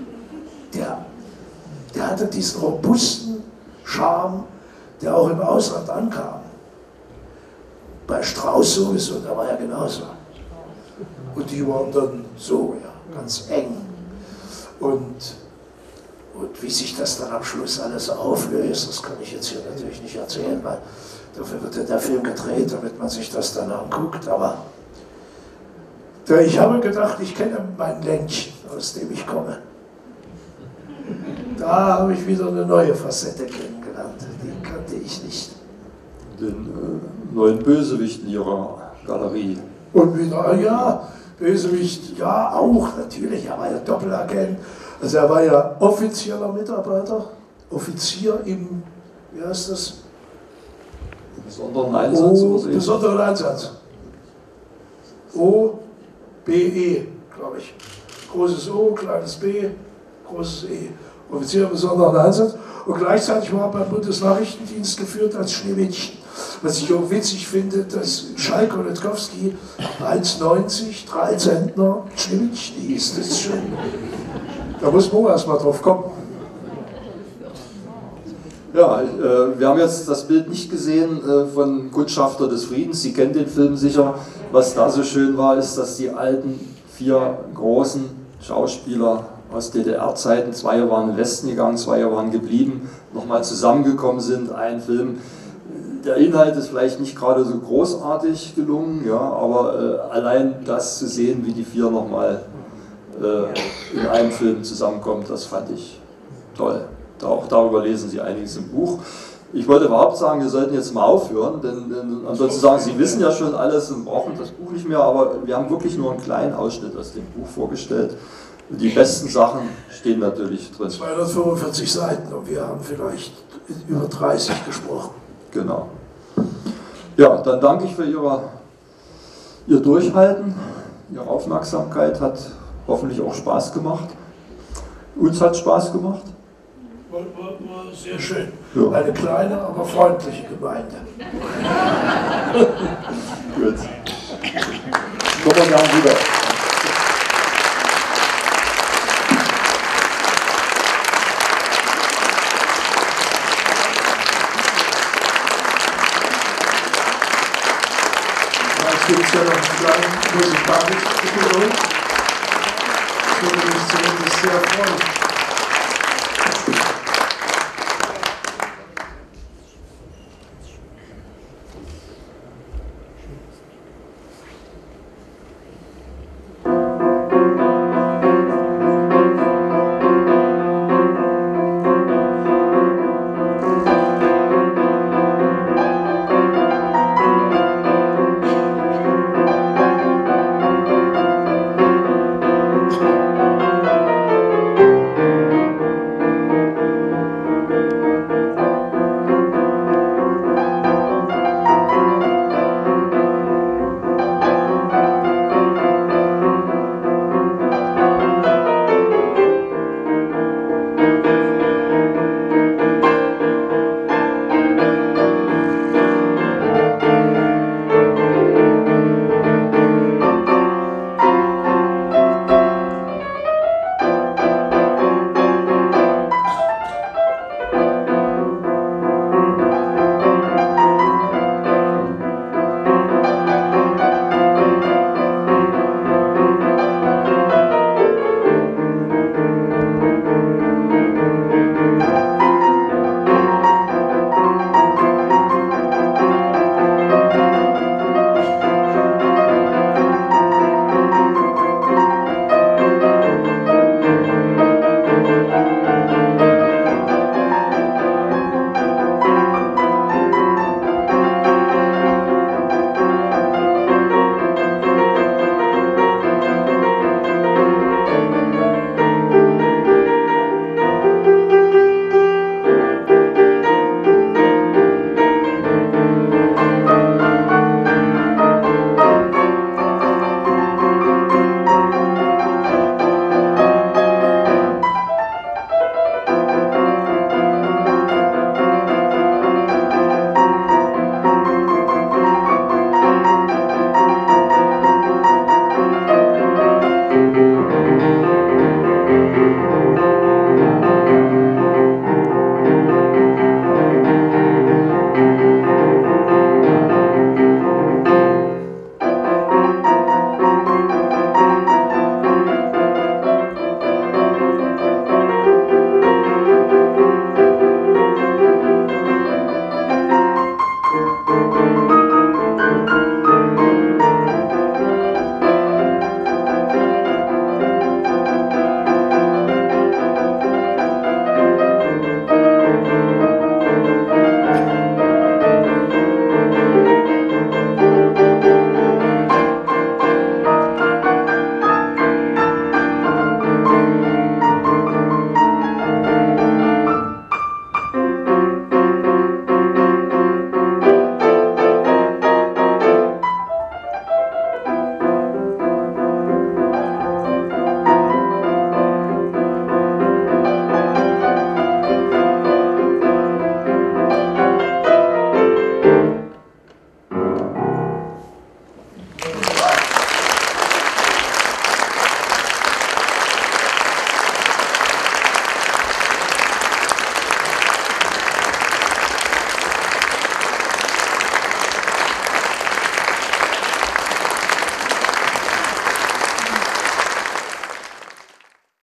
[SPEAKER 2] hatte diesen robusten Charme, der auch im Ausland ankam. Bei Strauß sowieso, da war er genauso. Und die waren dann so, ja, ganz eng. Und wie sich das dann am Schluss alles auflöst, das kann ich jetzt hier natürlich nicht erzählen, weil dafür wird ja der Film gedreht, damit man sich das dann anguckt. Aber ich habe gedacht, ich kenne mein Ländchen, aus dem ich komme. Da habe ich wieder eine neue Facette kennengelernt, die kannte ich nicht.
[SPEAKER 4] Den neuen Bösewicht in Ihrer Galerie.
[SPEAKER 2] Und wieder, ja, Bösewicht, ja, auch natürlich, er war ja Doppelagent. Also er war ja offizieller Mitarbeiter, Offizier im, wie heißt das?
[SPEAKER 4] Besonderen Einsatz?
[SPEAKER 2] Besonderen Einsatz. OBE, glaube ich. Großes O, kleines B, großes E. Offizier im besonderen Einsatz. Und gleichzeitig war er beim Bundesnachrichtendienst geführt als Schneewittchen. Was ich auch witzig finde, dass Schalko Letkowski 1,90, 3 Zentner Schneewittchen hieß. Das ist schön. Da muss man erst mal drauf kommen.
[SPEAKER 4] Ja, wir haben jetzt das Bild nicht gesehen von Kundschafter des Friedens. Sie kennen den Film sicher. Was da so schön war, ist, dass die alten 4 großen Schauspieler aus DDR-Zeiten, 2 waren in den Westen gegangen, 2 waren geblieben, nochmal zusammengekommen sind. Ein Film, der Inhalt ist vielleicht nicht gerade so großartig gelungen, ja, aber allein das zu sehen, wie die 4 nochmal in einem Film zusammenkommt, das fand ich toll. auch darüber lesen Sie einiges im Buch. Ich wollte überhaupt sagen, wir sollten jetzt mal aufhören, denn ansonsten sagen, Sie wissen ja schon alles und brauchen das Buch nicht mehr, aber wir haben wirklich nur einen kleinen Ausschnitt aus dem Buch vorgestellt. Die besten Sachen stehen natürlich drin.
[SPEAKER 2] 245 Seiten und wir haben vielleicht über 30 gesprochen.
[SPEAKER 4] Genau. Ja, dann danke ich für Ihr Durchhalten, Ihre Aufmerksamkeit, hat hoffentlich auch Spaß gemacht. Uns hat Spaß gemacht.
[SPEAKER 2] War sehr schön.
[SPEAKER 4] Ja.
[SPEAKER 2] Eine kleine, aber freundliche Gemeinde.
[SPEAKER 4] Gut. Kommen wir gerne wieder.
[SPEAKER 2] Vielleicht gibt es ja noch einen kleinen musikalischen Hintergrund. Das würde mich zumindest sehr freuen.